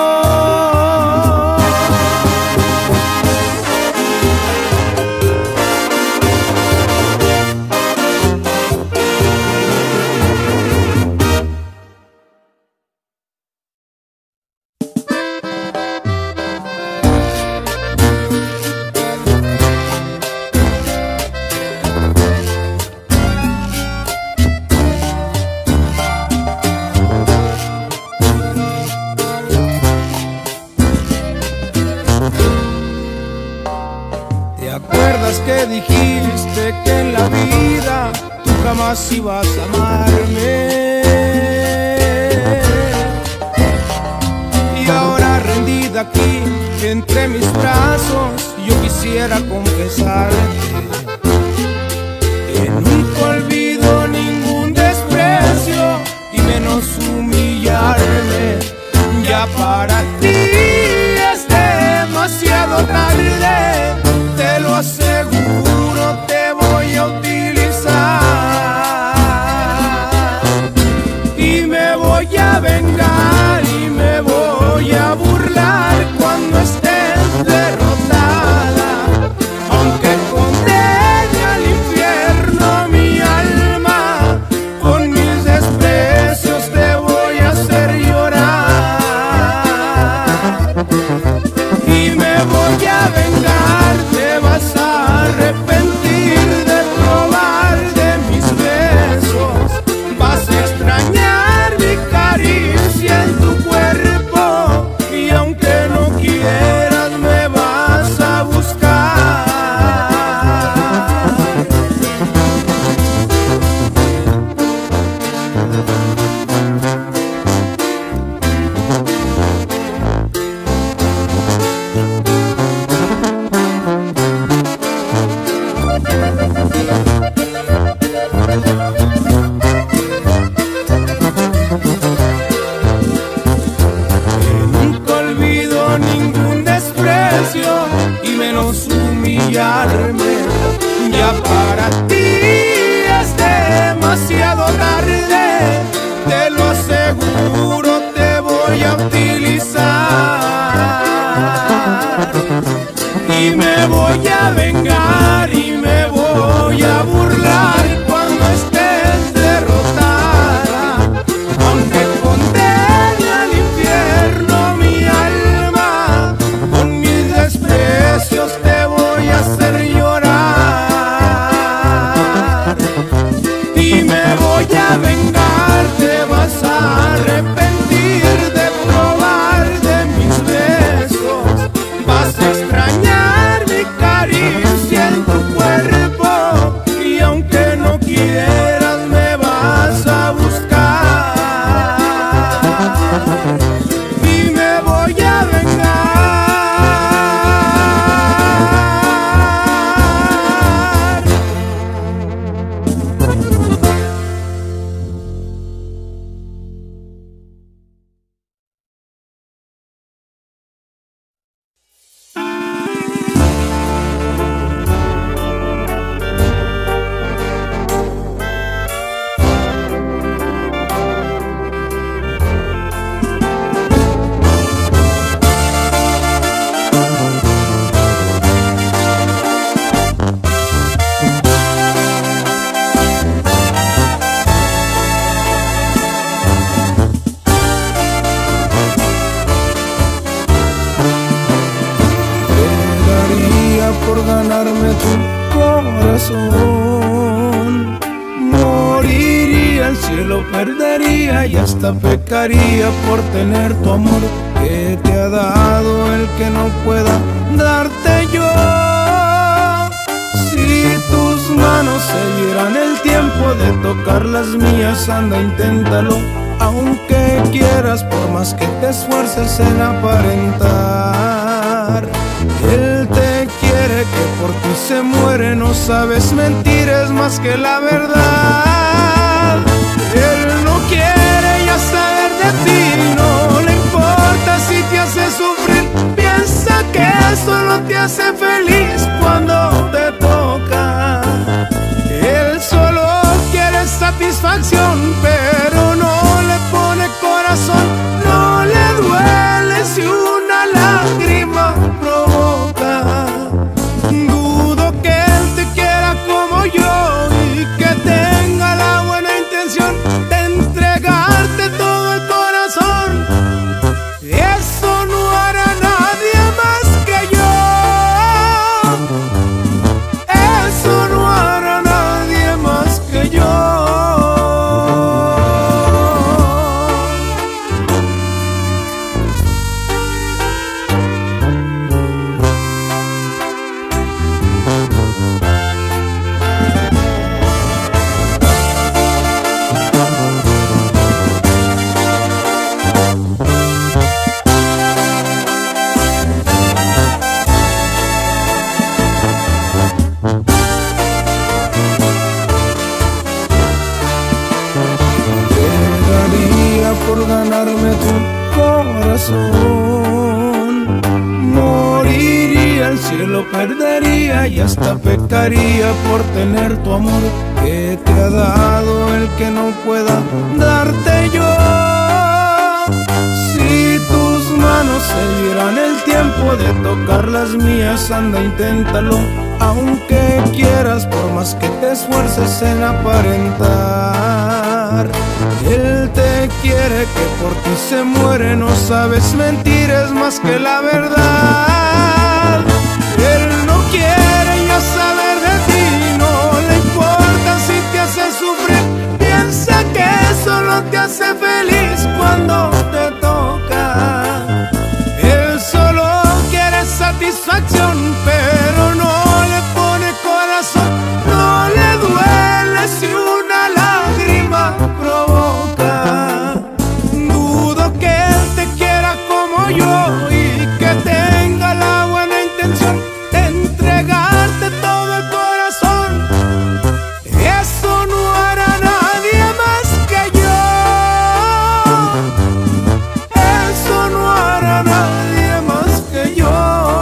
Que dijiste que en la vida tú jamás ibas a amarme, y ahora rendida aquí entre mis brazos yo quisiera confesarte que nunca olvido ningún desprecio y menos humillarme. Ya para ti es demasiado tarde, te lo aseguro, te voy a utilizar y me voy a vengar y me voy a burlar cuando estés derrotada, aunque condene al infierno mi alma, con mis desprecios te voy a hacer llorar y me voy a vengar. Te vas a arrepentir de probar de mis besos, vas a extrañar mi caricia en tu cuerpo y aunque no quieras me vas a buscar. Nunca olvido ningún desprecio y menos humillarme. Ya para ti es demasiado tarde, te lo aseguro, te voy a utilizar y me voy a vengar y me voy a burlar cuando estés derrotada, aunque condene al infierno mi alma, con mis desprecios te voy a hacer llorar y me voy a vengar. Te vas a arrepentir de probar de mis besos, vas a extrañar mi caricia cielo perdería y hasta pecaría por tener tu amor que te ha dado el que no pueda darte yo. Si tus manos se dieran el tiempo de tocar las mías, anda, inténtalo. Aunque quieras, por más que te esfuerces en aparentar, él te quiere, que por ti se muere. No sabes mentir, es más que la verdad. Él no quiere ya saber de ti, no le importa si te hace sufrir. Piensa que solo te hace feliz cuando te toca. Él solo quiere satisfacción, pero no le pone corazón. No le duele si una lágrima provoca. Dudo que él te quiera como yo y que tenga la buena intención de entregarte todo el corazón. Eso no hará nadie más que yo. Eso no hará nadie más que yo. Por ganarme tu corazón, moriría, el cielo perdería y hasta pecaría por tener tu amor que te ha dado el que no pueda darte yo. Si tus manos se dieran el tiempo de tocar las mías, anda, inténtalo. Aunque quieras, por más que te esfuerces en aparentar, él te quiere, que por ti se muere. No sabes mentir, es más que la verdad. Él no quiere ya saber de ti, no le importa si te hace sufrir. Piensa que solo te hace feliz cuando te toca. Él solo quiere satisfacción, pero no le pone corazón. No le duele si una lágrima provoca. Dudo que él te quiera como yo y que tenga la buena intención de entregarte todo el corazón. Eso no hará nadie más que yo. Eso no hará nadie más que yo.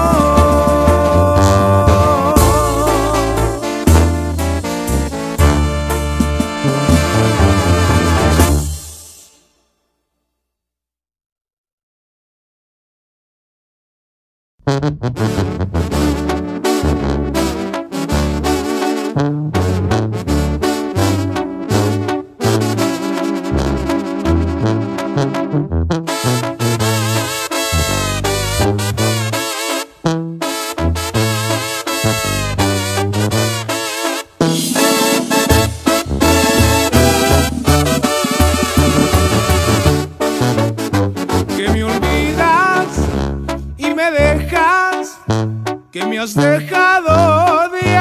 Que me olvidas y me dejas, que me has dejado de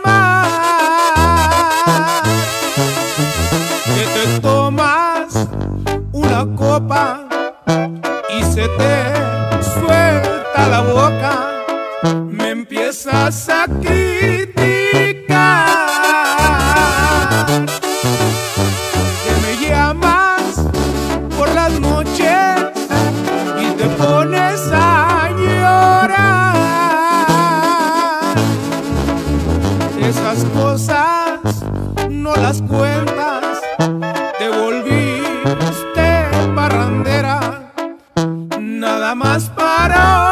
amar, que te tomas una copa y se te suelta la boca, me empiezas a criticar, que me llamas por las noches y te pones a llorar. Esas cosas no las cuentas, te volviste parrandera, nada más para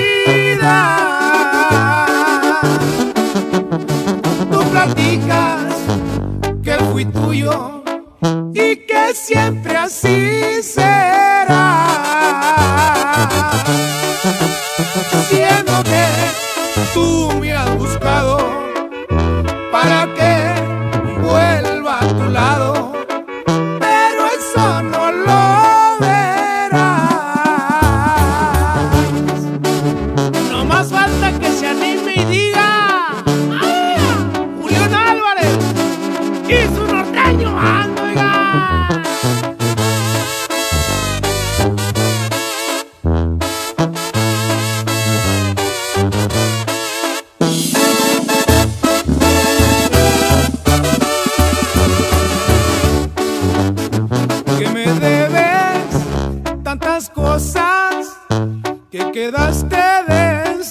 olvidar. Tú platicas que fui tuyo y que siempre así será, siendo que tú me has buscado para que vuelva a tu lado, quedaste de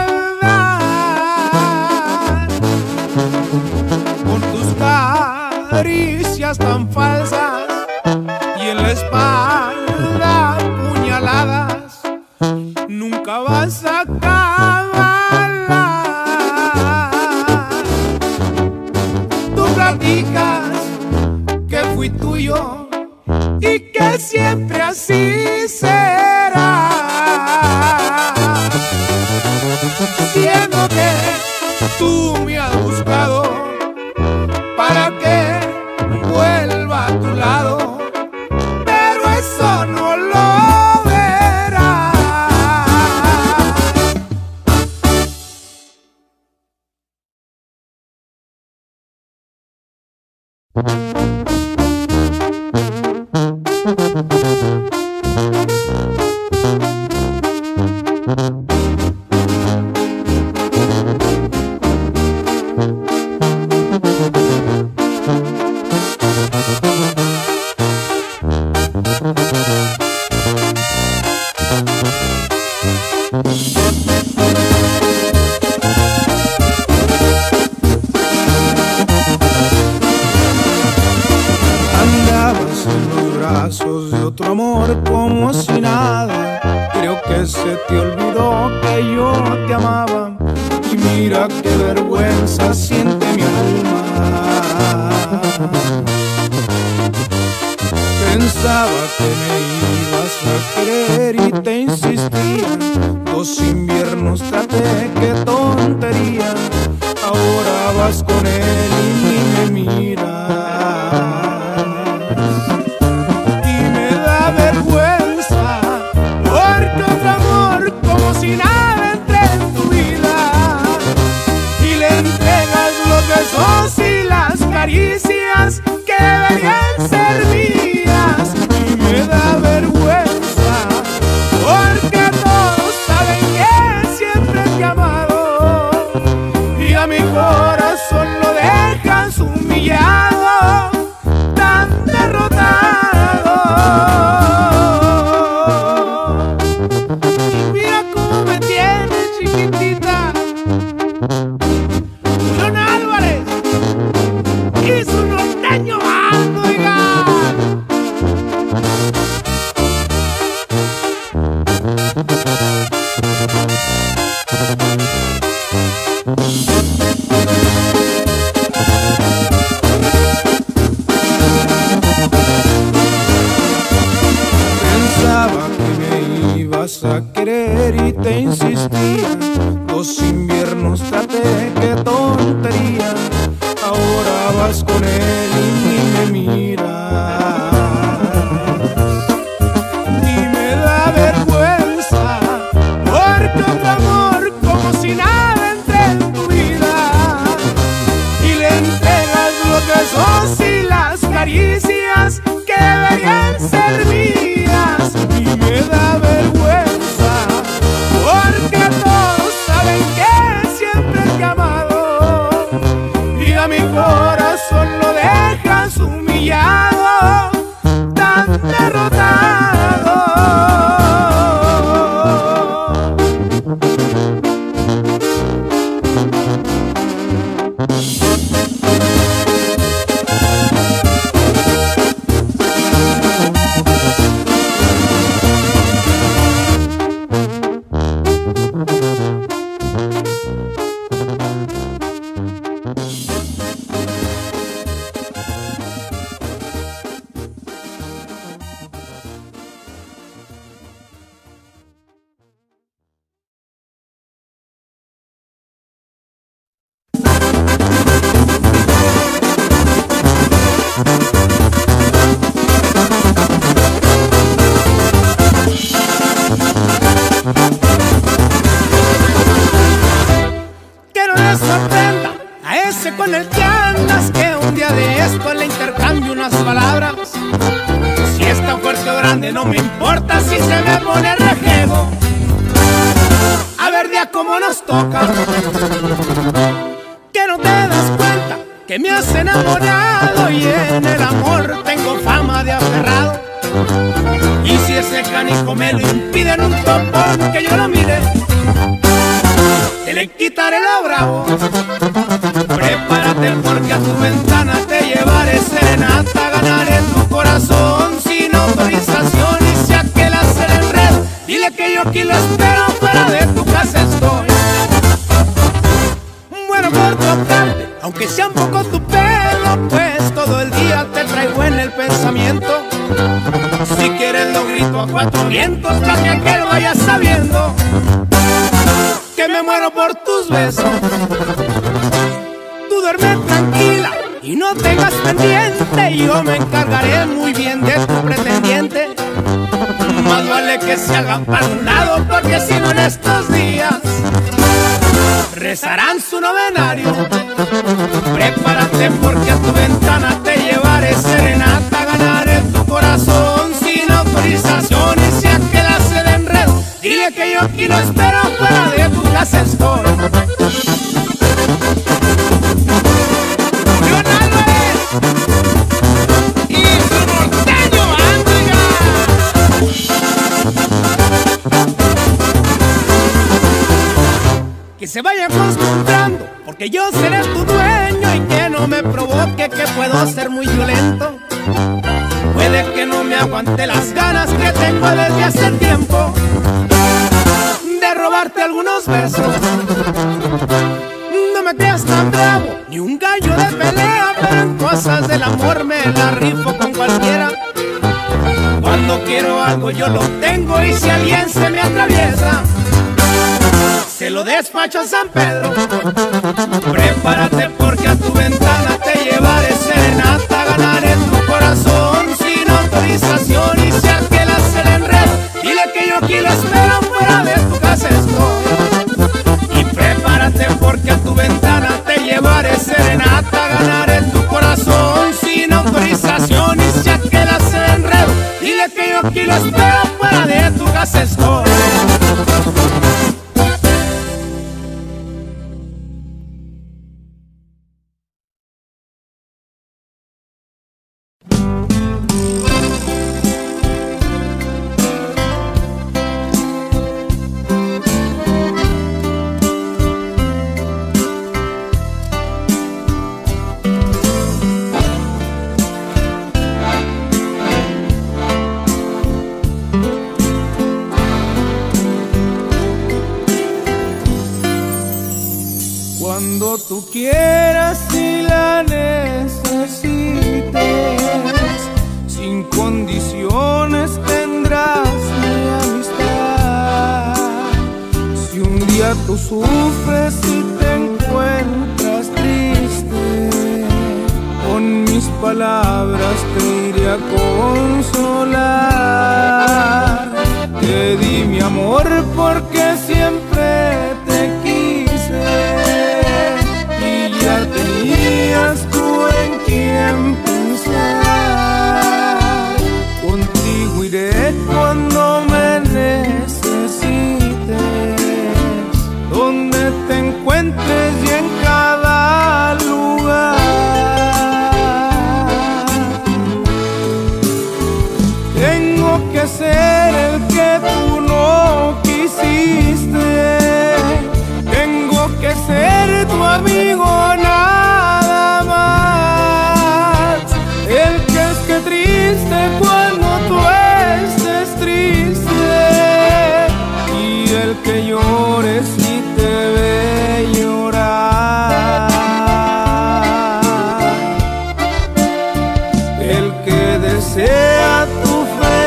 saldar con tus caricias tan falsas y en la espalda puñaladas. Nunca vas a acabar. Tú platicas que fui tuyo y que siempre así será, siendo que tú me has buscado para que vuelva a tu lado, pero eso no lo verás. Andabas en los brazos de otro amor como si nada. Creo que se te olvidó que yo te amaba. Y mira qué vergüenza siente mi alma. Pensaba que me ibas a querer y te insistía. 2 inviernos traté, qué tontería. Ahora vas con él y ni me miras. Y me da vergüenza porque otro amor como si nada entre en tu vida. Y le entregas los besos y las caricias que deberían ser mías. Y me da vergüenza porque todos saben que siempre te he amado. Y a mi corazón lo dejas humillado, tan derrotado. Y mira cómo me tienes, chiquitita. Julián Álvarez y su norteño bando, oiga. Pensaba que me ibas a querer y te insistía. 2 inviernos traté, qué tontería. Ahora vas con él y ni me miras. Y me da vergüenza porque otro amor como si nada entre en tu vida. Y le entregas los besos y las caricias que deberían ser mías. Y me da vergüenza porque todos saben que siempre te he amado. Y a mi corazón lo dejas humillado, tan derrotado. Con el que andas, que un día de esto le intercambio unas palabras. Si está fuerte o grande no me importa, si se me pone rejego. A ver día como nos toca, que no te das cuenta que me has enamorado. Y en el amor tengo fama de aferrado. Y si ese canijo me lo impiden un topón que yo lo mire. Te le quitaré lo bravo. Prepárate porque a tu ventana te llevaré serenata. Ganaré tu corazón sin autorización. Y si aquel hace el enredo, dile que yo aquí lo espero. Fuera de tu casa estoy. Bueno, por tocarte, aunque sea un poco tu pelo, pues todo el día te traigo en el pensamiento. Si quieres lo grito a cuatro vientos, para que aquel vaya sabiendo que me muero por tus besos. Tú duerme tranquila y no tengas pendiente, yo me encargaré muy bien de tu pretendiente. Más vale que se haga para un lado, porque si no en estos días rezarán su novenario. Prepárate porque a tu ventana te llevaré serenata. Ganaré tu corazón sin autorización. Y si aquel hace de enredo, dile que yo aquí no espero. Fuera de tu casa estoy. Julián Álvarez y su norteño Andriga. Que se vaya acostumbrando, porque yo seré tu dueño. Y que no me provoque, que puedo ser muy violento. Puede que no me aguante las ganas que tengo desde hace tiempo de robarte algunos besos. No me creas tan bravo, ni un gallo de pelea, pero en cosas del amor me la rifo con cualquiera. Cuando quiero algo yo lo tengo, y si alguien se me atraviesa, se lo despacho a San Pedro. Prepárate porque a tu ventana te llevaré serenata. Ganaré tu corazón sin autorización. Y si aquel hace el enredo, dile que yo aquí lo espero. Fuera de tu casa estoy. Y prepárate porque a tu ventana te llevaré serenata. Ganaré tu corazón sin autorización. Y si aquel hace el enredo, dile que yo aquí lo espero. Fuera de tu casa estoy. Cuando tú quieras y la necesites, sin condiciones tendrás mi amistad. Si un día tú sufres y te encuentras triste, con mis palabras te iré a consolar. Te di mi amor porque siempre te quise. Ya tenías tú en quien pensar. Contigo iré cuando me necesites, donde te encuentres y en cada lugar. Tengo que ser el que tú no quisiste. Tengo que ser tu amigo nada más. El que esté triste cuando tú estés triste, y el que llore si te ve llorar. El que desea tu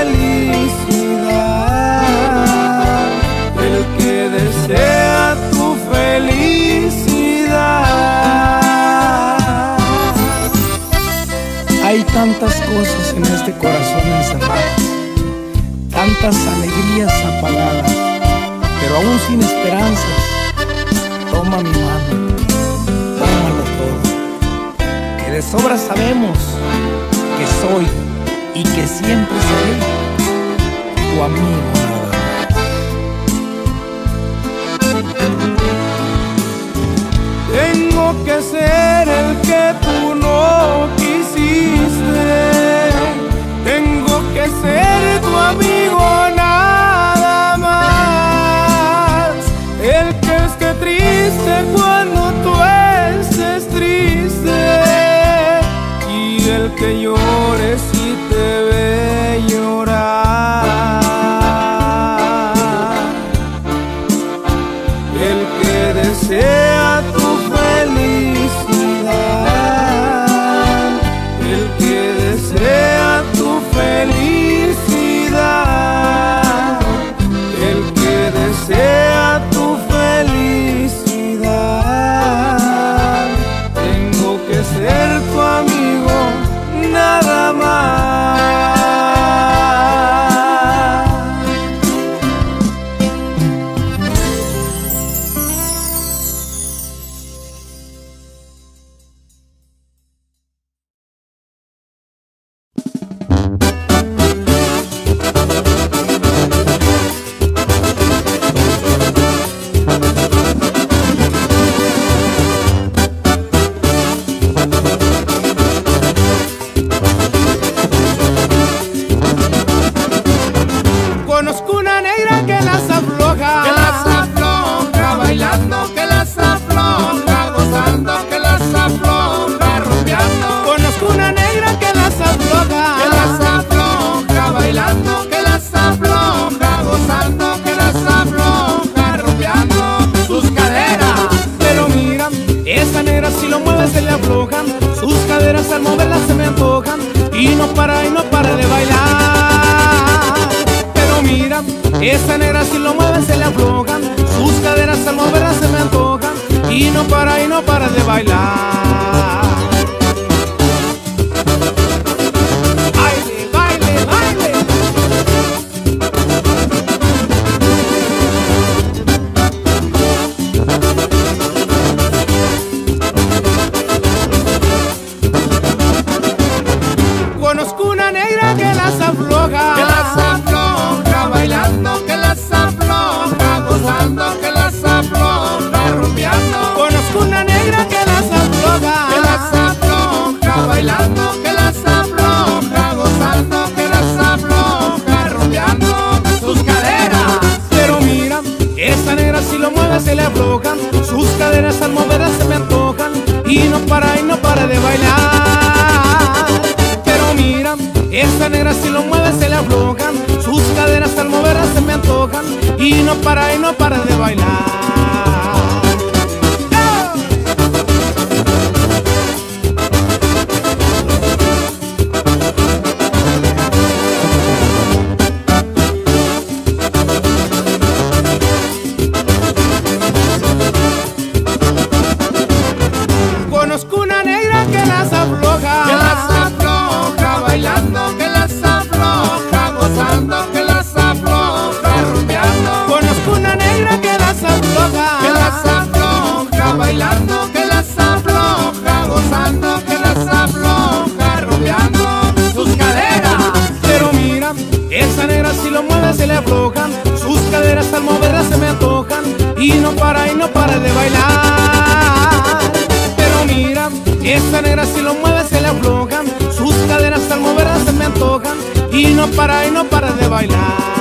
felicidad, el que desea tu felicidad. Hay tantas cosas en este corazón encerradas, tantas alegrías apagadas, pero aún sin esperanzas. Toma mi mano, tómalo todo, que de sobra sabemos que soy y que siempre seré tu amigo nada más. Tengo que ser el que tú no quisiste. Tengo que ser tu amigo nada más. Conozco una negra que las afloja, bailando, que las afloja, gozando, que las afloja, rumbeando. Conozco una negra que las afloja, bailando, que las afloja, gozando, que las afloja, rumbeando. Sus caderas, pero mira, esa negra si lo mueve se le aflojan, sus caderas al moverlas se me antojan y no para de bailar. Pero mira, esa negra si lo mueve se le aflojan, sus caderas al moverlas se me antojan y no para de bailar. Baile, baile, baile. Conozco una negra que las afloja, bailando, que las afloja, gozando, que las afloja, rumbeando. Conozco una negra que las afloja, bailando, que las afloja, gozando, que las afloja, rumbeando. Sus caderas, pero mira, esa negra si lo mueve se le aflojan, sus caderas al moverlas se me antojan y no para de bailar. Pero mira, esa negra si lo mueve se le aflojan, sus caderas al moverlas se me antojan y no para de bailar. Conozco una negra que las afloja, bailando, que las afloja, gozando, que las afloja, rumbeando. Conozco una negra que las afloja, bailando, que las afloja, gozando, que las afloja, rumbeando. Sus caderas, pero mira, esa negra si lo mueve se le aflojan, sus caderas al moverlas se me antojan y no para de bailar. Pero mira, esa negra si lo mueve se le aflojan, sus caderas al moverlas se me antojan y no para de bailar.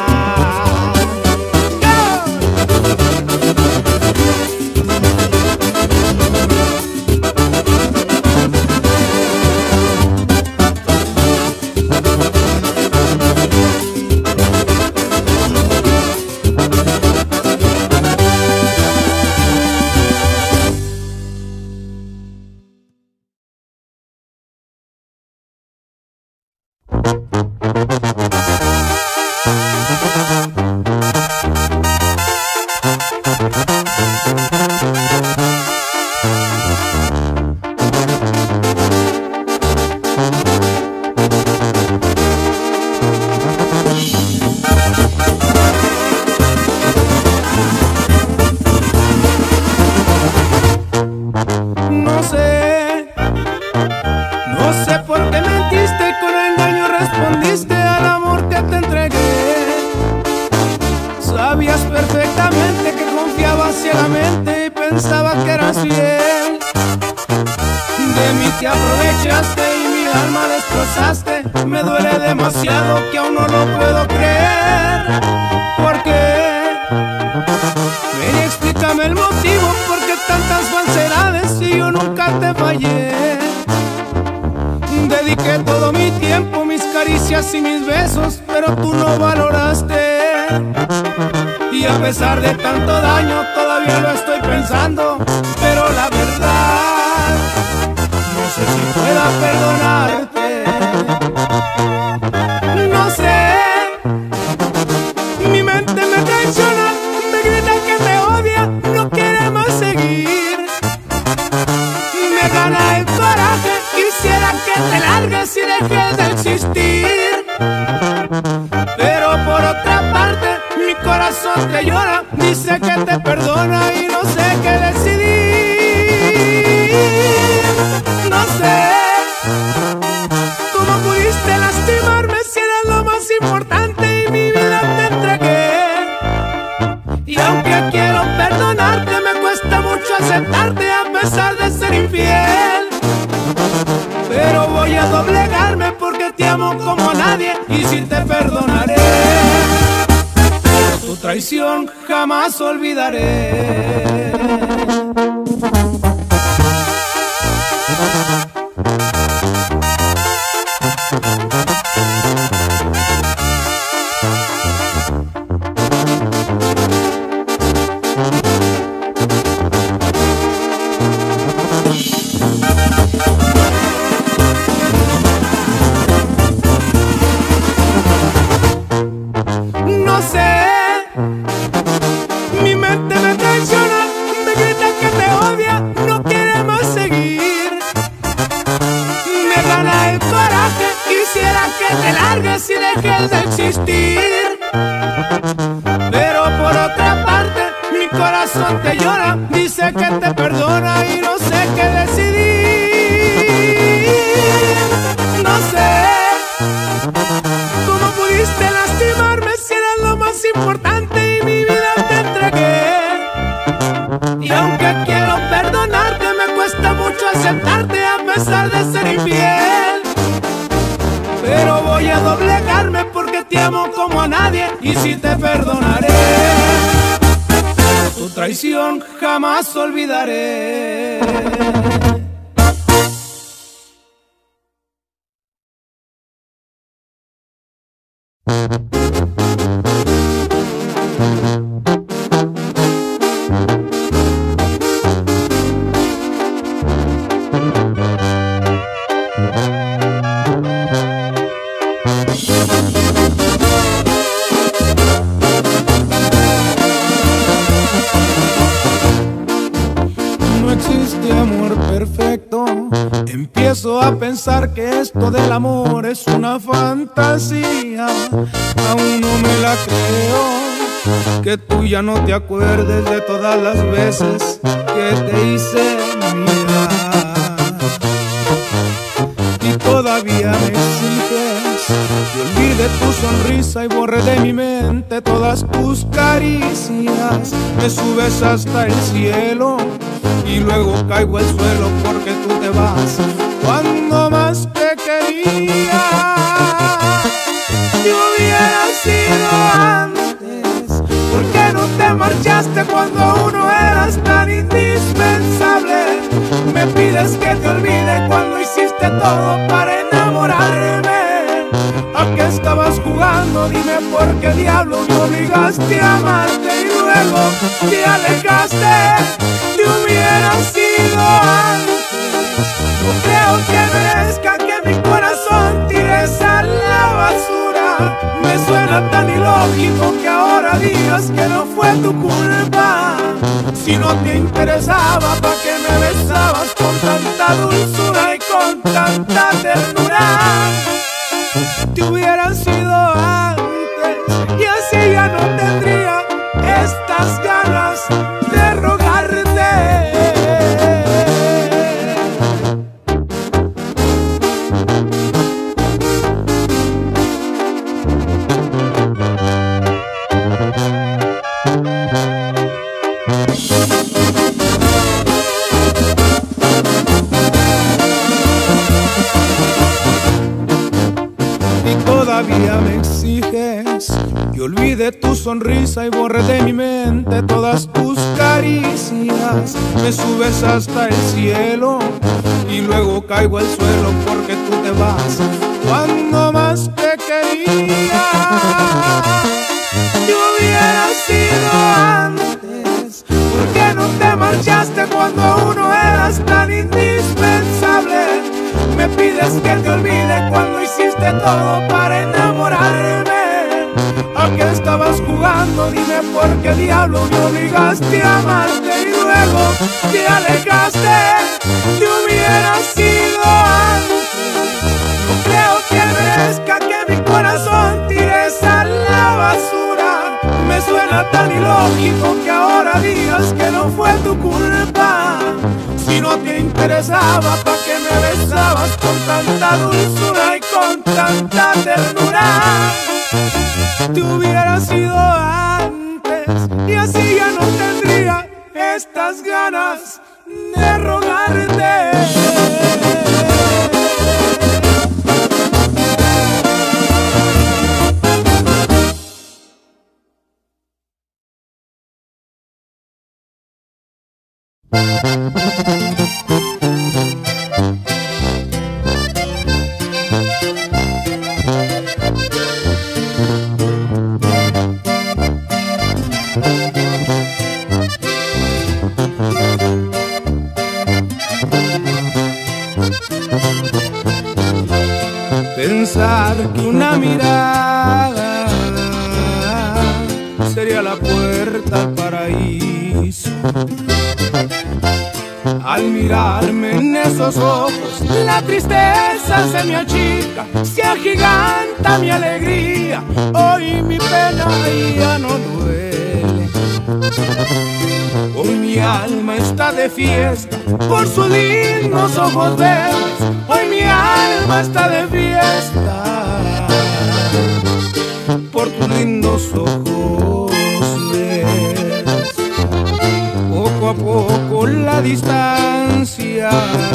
No sé por qué mentiste y con engaño respondiste al amor que te entregué. Sabías perfectamente que confiaba ciegamente y pensaba que eras fiel. De mí te aprovechaste y mi alma destrozaste. Me duele demasiado que aún no lo puedo creer. ¿Por qué? Ven y explícame el motivo, por qué tantas falsedades si yo nunca te fallé. Dediqué todo mi tiempo, mis caricias y mis besos, pero tú no valoraste. Y a pesar de tanto daño todavía lo estoy pensando, pero la verdad no sé si pueda perdonarte. No sé, mi mente me traiciona, me grita que me odia, no quiere más seguir. Me gana el coraje, quisiera que te largues y dejes de existir. Pero por otra parte, mi corazón te llora, dice que te perdona y no sé qué decidir. No sé cómo pudiste lastimarme si eras lo más importante y mi vida te entregué. Y aunque quiero perdonarte, me cuesta mucho aceptarte a pesar de ser infiel. Pero voy a doblegarme porque te amo como a nadie y sí te perdonaré. traición jamás olvidaré. No sé, mi mente me traiciona, me grita que te odia, no quiere más seguir. Me gana el coraje, quisiera que te largues y dejes de existir. Pero por otra parte, mi corazón te llora, dice que te perdona y no sé qué decidir. No sé cómo pudiste lastimarme si eras lo más importante y mi vida te entregué. Y aunque quiero perdonarte, me cuesta mucho aceptarte a pesar de ser infiel. Pero voy a doblegarme porque te amo como a nadie y sí te perdonaré. Tu traición jamás olvidaré. No existe amor perfecto. Empiezo a pensar que esto del amor es una fantasía. Aún no me la creo, que tú ya no te acuerdes de todas las veces que te hice mirar. Y todavía me exiges que olvide tu sonrisa y borre de mi mente todas tus caricias. Me subes hasta el cielo y luego caigo al suelo porque tú te vas cuando más te quería. Yo hubiera sido antes, ¿por qué no te marchaste cuando uno eras tan indispensable? Me pides que te olvide cuando hiciste todo para enamorarme. ¿A qué estabas jugando? Dime por qué diablo me obligaste a amarte y luego te alejaste. Te hubiera sido antes. No creo que merezca que mi corazón tires a la basura. Me suena tan ilógico que ahora digas que no fue tu culpa. Si no te interesaba, ¿pa' qué me besabas con tanta dulzura y con tanta ternura? Te hubiera sido antes y así ya no tendría estas ganas de rogarte. Y todavía me exiges que olvide tu sonrisa y borre de mi mente todas tus caricias. Me subes hasta el cielo y luego caigo al suelo porque tú te vas cuando más te quería. Yo hubiera sido antes, ¿por qué no te marchaste cuando uno eras tan indispensable? Me pides que te olvide cuando hiciste todo para enamorarme. ¿A qué estabas jugando? Dime por qué diablo me obligaste a amarte y luego te alejaste. Te hubiera sido antes. No creo que merezca que mi corazón tires a la basura. Me suena tan ilógico que ahora digas que no fue tu culpa. Si no te interesaba, ¿pa' qué me besabas con tanta dulzura y con tanta ternura? Te hubiera sido antes y así ya no tendría estas ganas de rogarte. mirada sería la puerta al paraíso. Al mirarme en esos ojos, la tristeza se me achica, se agiganta mi alegría. Hoy mi pena ya no duele. Hoy mi alma está de fiesta por sus lindos ojos verdes. Hoy mi alma está de fiesta por tus lindos ojos verdes. Poco a poco la distancia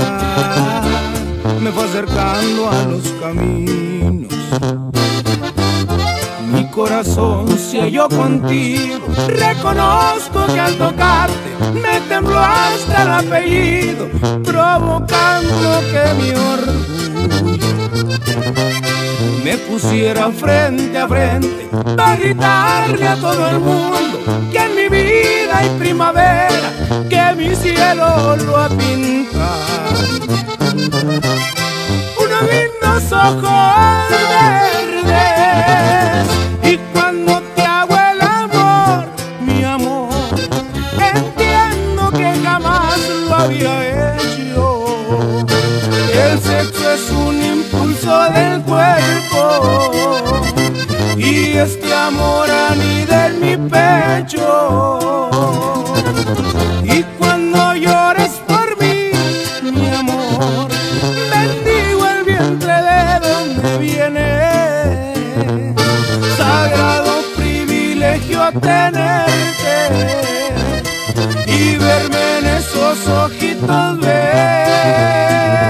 me fue acercando a los caminos. Mi corazón se halló contigo. Reconozco que al tocarte me tembló hasta el apellido, provocando que mi orgullo me pusiera frente a frente para gritarle a todo el mundo que en mi vida hay primavera, que mi cielo lo ha pintado. Unos lindos ojos verdes, y cuando te hago el amor, mi amor, entiendo que jamás lo había hecho. El sexo es un impulso del cuerpo y este amor anida en mi pecho. Y cuando llores por mí, mi amor, bendigo el vientre de donde viene. Sagrado privilegio tenerte y verme en esos ojitos verdes.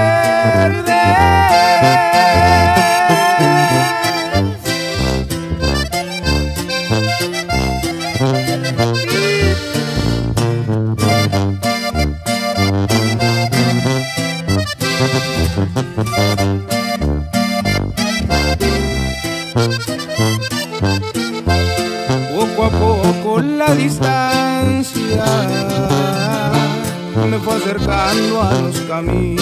Poco a poco la distancia me fue acercando a los caminos.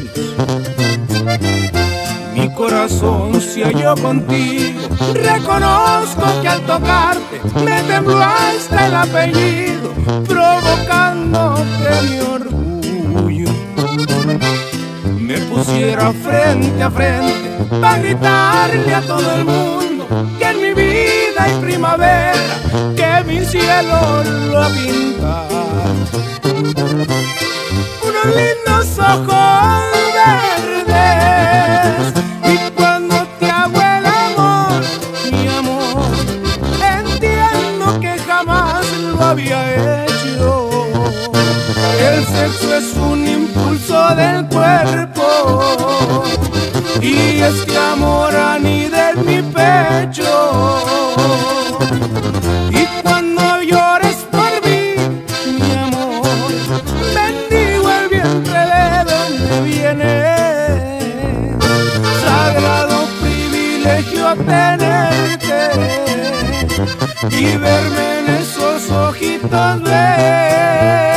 Mi corazón se halló contigo. Reconozco que al tocarte me tembló hasta el apellido, provocando que mi orgullo me pusiera frente a frente para gritarle a todo el mundo que en mi vida hay primavera, que mi cielo lo ha pintado. Unos lindos ojos verdes, y cuando te hago el amor, mi amor, entiendo que jamás lo había hecho. El sexo es un impulso del cuerpo y este amor anida en mi pecho. Y cuando llores por mí, mi amor, bendigo el vientre de donde viene. Sagrado privilegio tenerte y verme en esos ojitos verdes.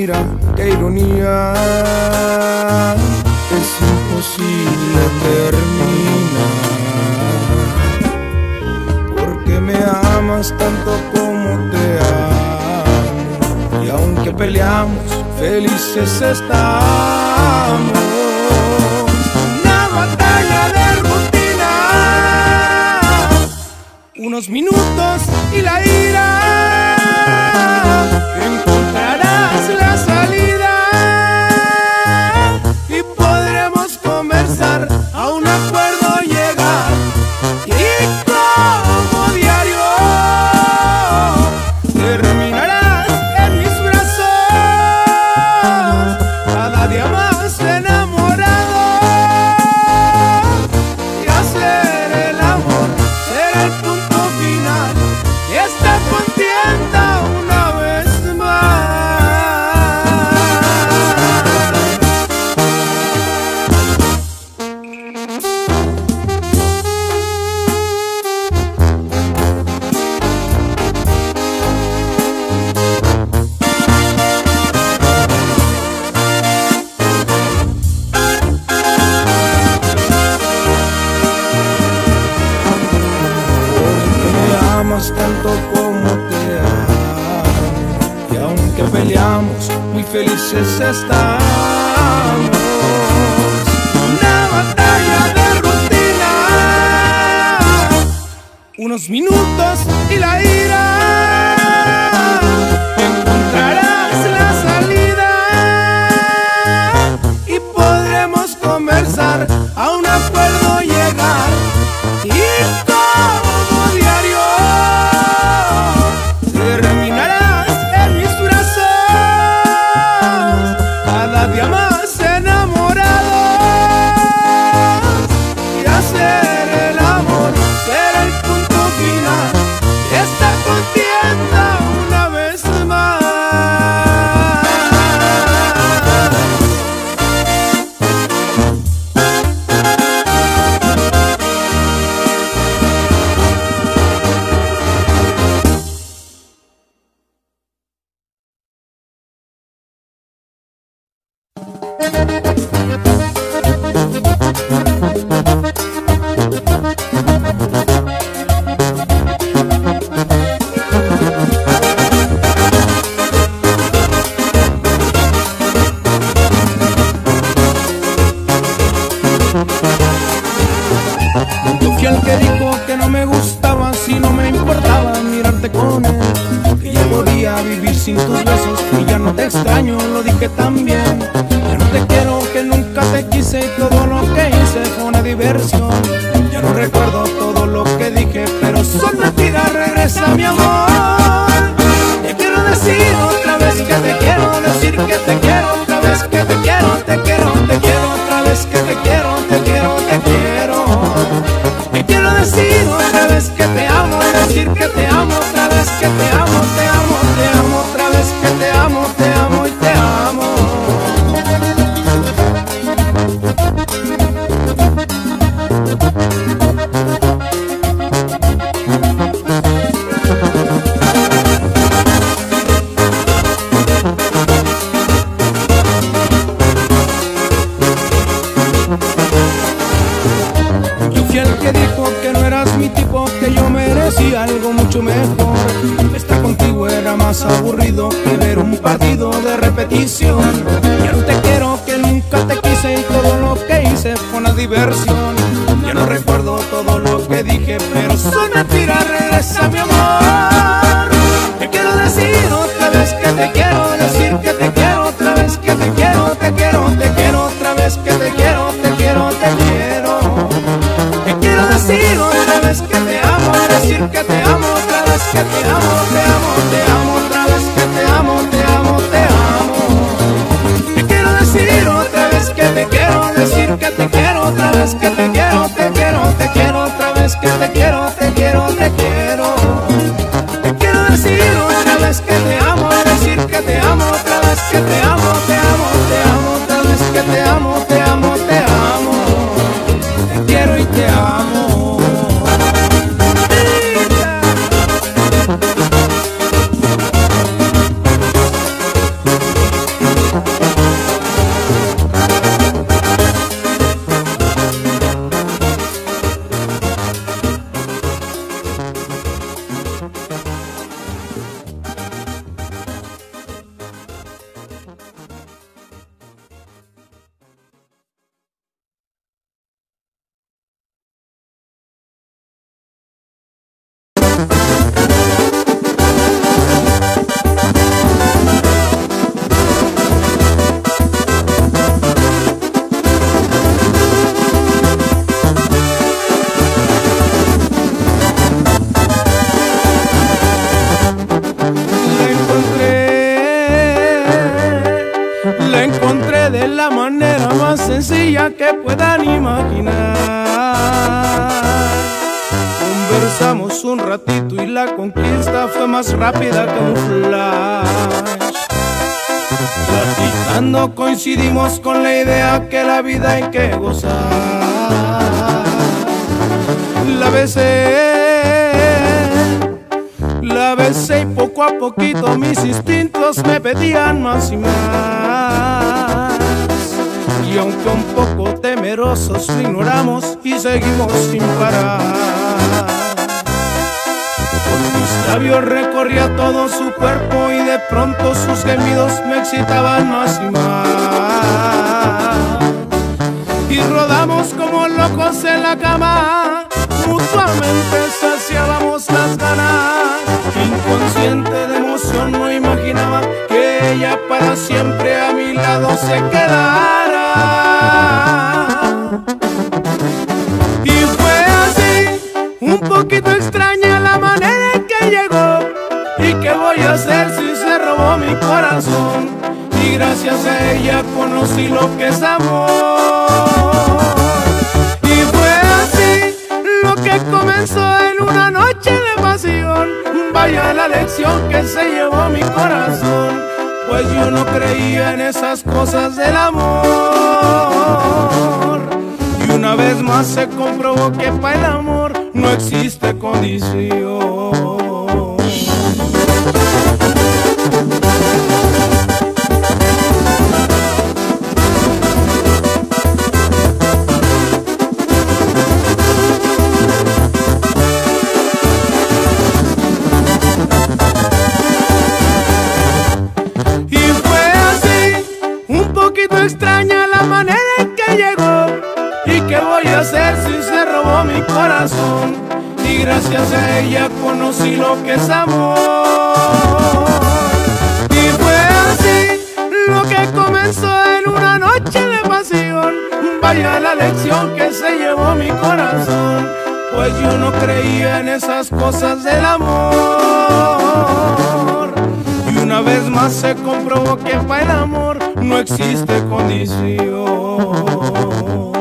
mira qué ironía, es imposible terminar, porque me amas tanto como te amo, y aunque peleamos, felices estamos. Una batalla de rutina, unos minutos y la ira, encontrarás la salida y podremos conversar, a un acuerdo llegar, y como diario terminarás en mis brazos, cada día más enamorado, y hacer el amor será el punto final y esta contienda una vez más. Porque me amas tanto como te amo, y aunque peleamos, muy felices estamos. Una batalla de rutina, unos minutos y la ira, encontrarás la salida y podremos conversar, a un acuerdo llegar, y como diario terminarás en mis brazos, cada día más enamorados, y hacer el amor será el punto final de esta contienda una vez más. Yo fui el que dijo que no me gustaba, si no me importaba mirarte con él, que ya podía vivir sin tus besos, y ya no te extraño, lo dije también. Ya no te quiero, que nunca te quise, y todo lo que hice fue una diversión. Ya no recuerdo todo lo que dije, pero son mentiras, regresa mi amor. Te quiero decir otra vez que te quiero, decir que te quiero otra vez, que te quiero, te quiero, te quiero otra vez, que te quiero, te quiero, te quiero. Te quiero decir otra vez que te amo, decir que te amo otra vez, que te amo, te amo, te amo otra vez, que te amo, te amo y te amo. Que dijo que no eras mi tipo, que yo merecía algo mucho mejor. Estar contigo era más aburrido que ver un partido de repetición. Ya no te quiero, que nunca te quise, y todo lo que hice fue una diversión. Ya no recuerdo todo lo que dije, pero son mentiras, regresa mi amor. Te quiero decir otra vez que te quiero, decir que te quiero otra vez, que te quiero, te quiero, te quiero otra vez, que te quiero, te quiero, te quiero. Decir otra vez que te amo, decir que te amo otra vez, que te amo, te amo, te amo otra vez, que te amo, te amo, te amo. Te quiero decir otra vez que te quiero, decir que te quiero otra vez, que te quiero, te quiero, te quiero otra vez, que te quiero, te quiero, te quiero. Te quiero decir otra vez que te amo, decir que te amo otra vez, que te amo, te amo, te amo otra vez, que te amo, te amo, te amo. Te quiero y te amo. de la manera más sencilla que puedan imaginar. Conversamos un ratito y la conquista fue más rápida que un flash. Platicando coincidimos con la idea que la vida hay que gozar. La besé y poco a poquito mis instintos me pedían más y más. Y aunque un poco temerosos lo ignoramos y seguimos sin parar. Por mis labios recorría todo su cuerpo y de pronto sus gemidos me excitaban más y más. Y rodamos como locos en la cama, mutuamente saciábamos las ganas. Inconsciente de emoción no imaginaba que ella para siempre a mi lado se quedara. Y fue así, un poquito extraña la manera en que llegó. ¿Y qué voy a hacer si se robó mi corazón? Y gracias a ella conocí lo que es amor. Y fue así lo que comenzó en una noche de pasión. Vaya la lección que se llevó mi corazón, pues yo no creía en esas cosas del amor. Y una vez más se comprobó que para el amor no existe condición. Extraña la manera en que llegó. ¿Y qué voy a hacer si se robó mi corazón? Y gracias a ella conocí lo que es amor. Y fue así lo que comenzó en una noche de pasión. Vaya la lección que se llevó mi corazón, pues yo no creía en esas cosas del amor. Y una vez más se comprobó que para el amor no existe condición.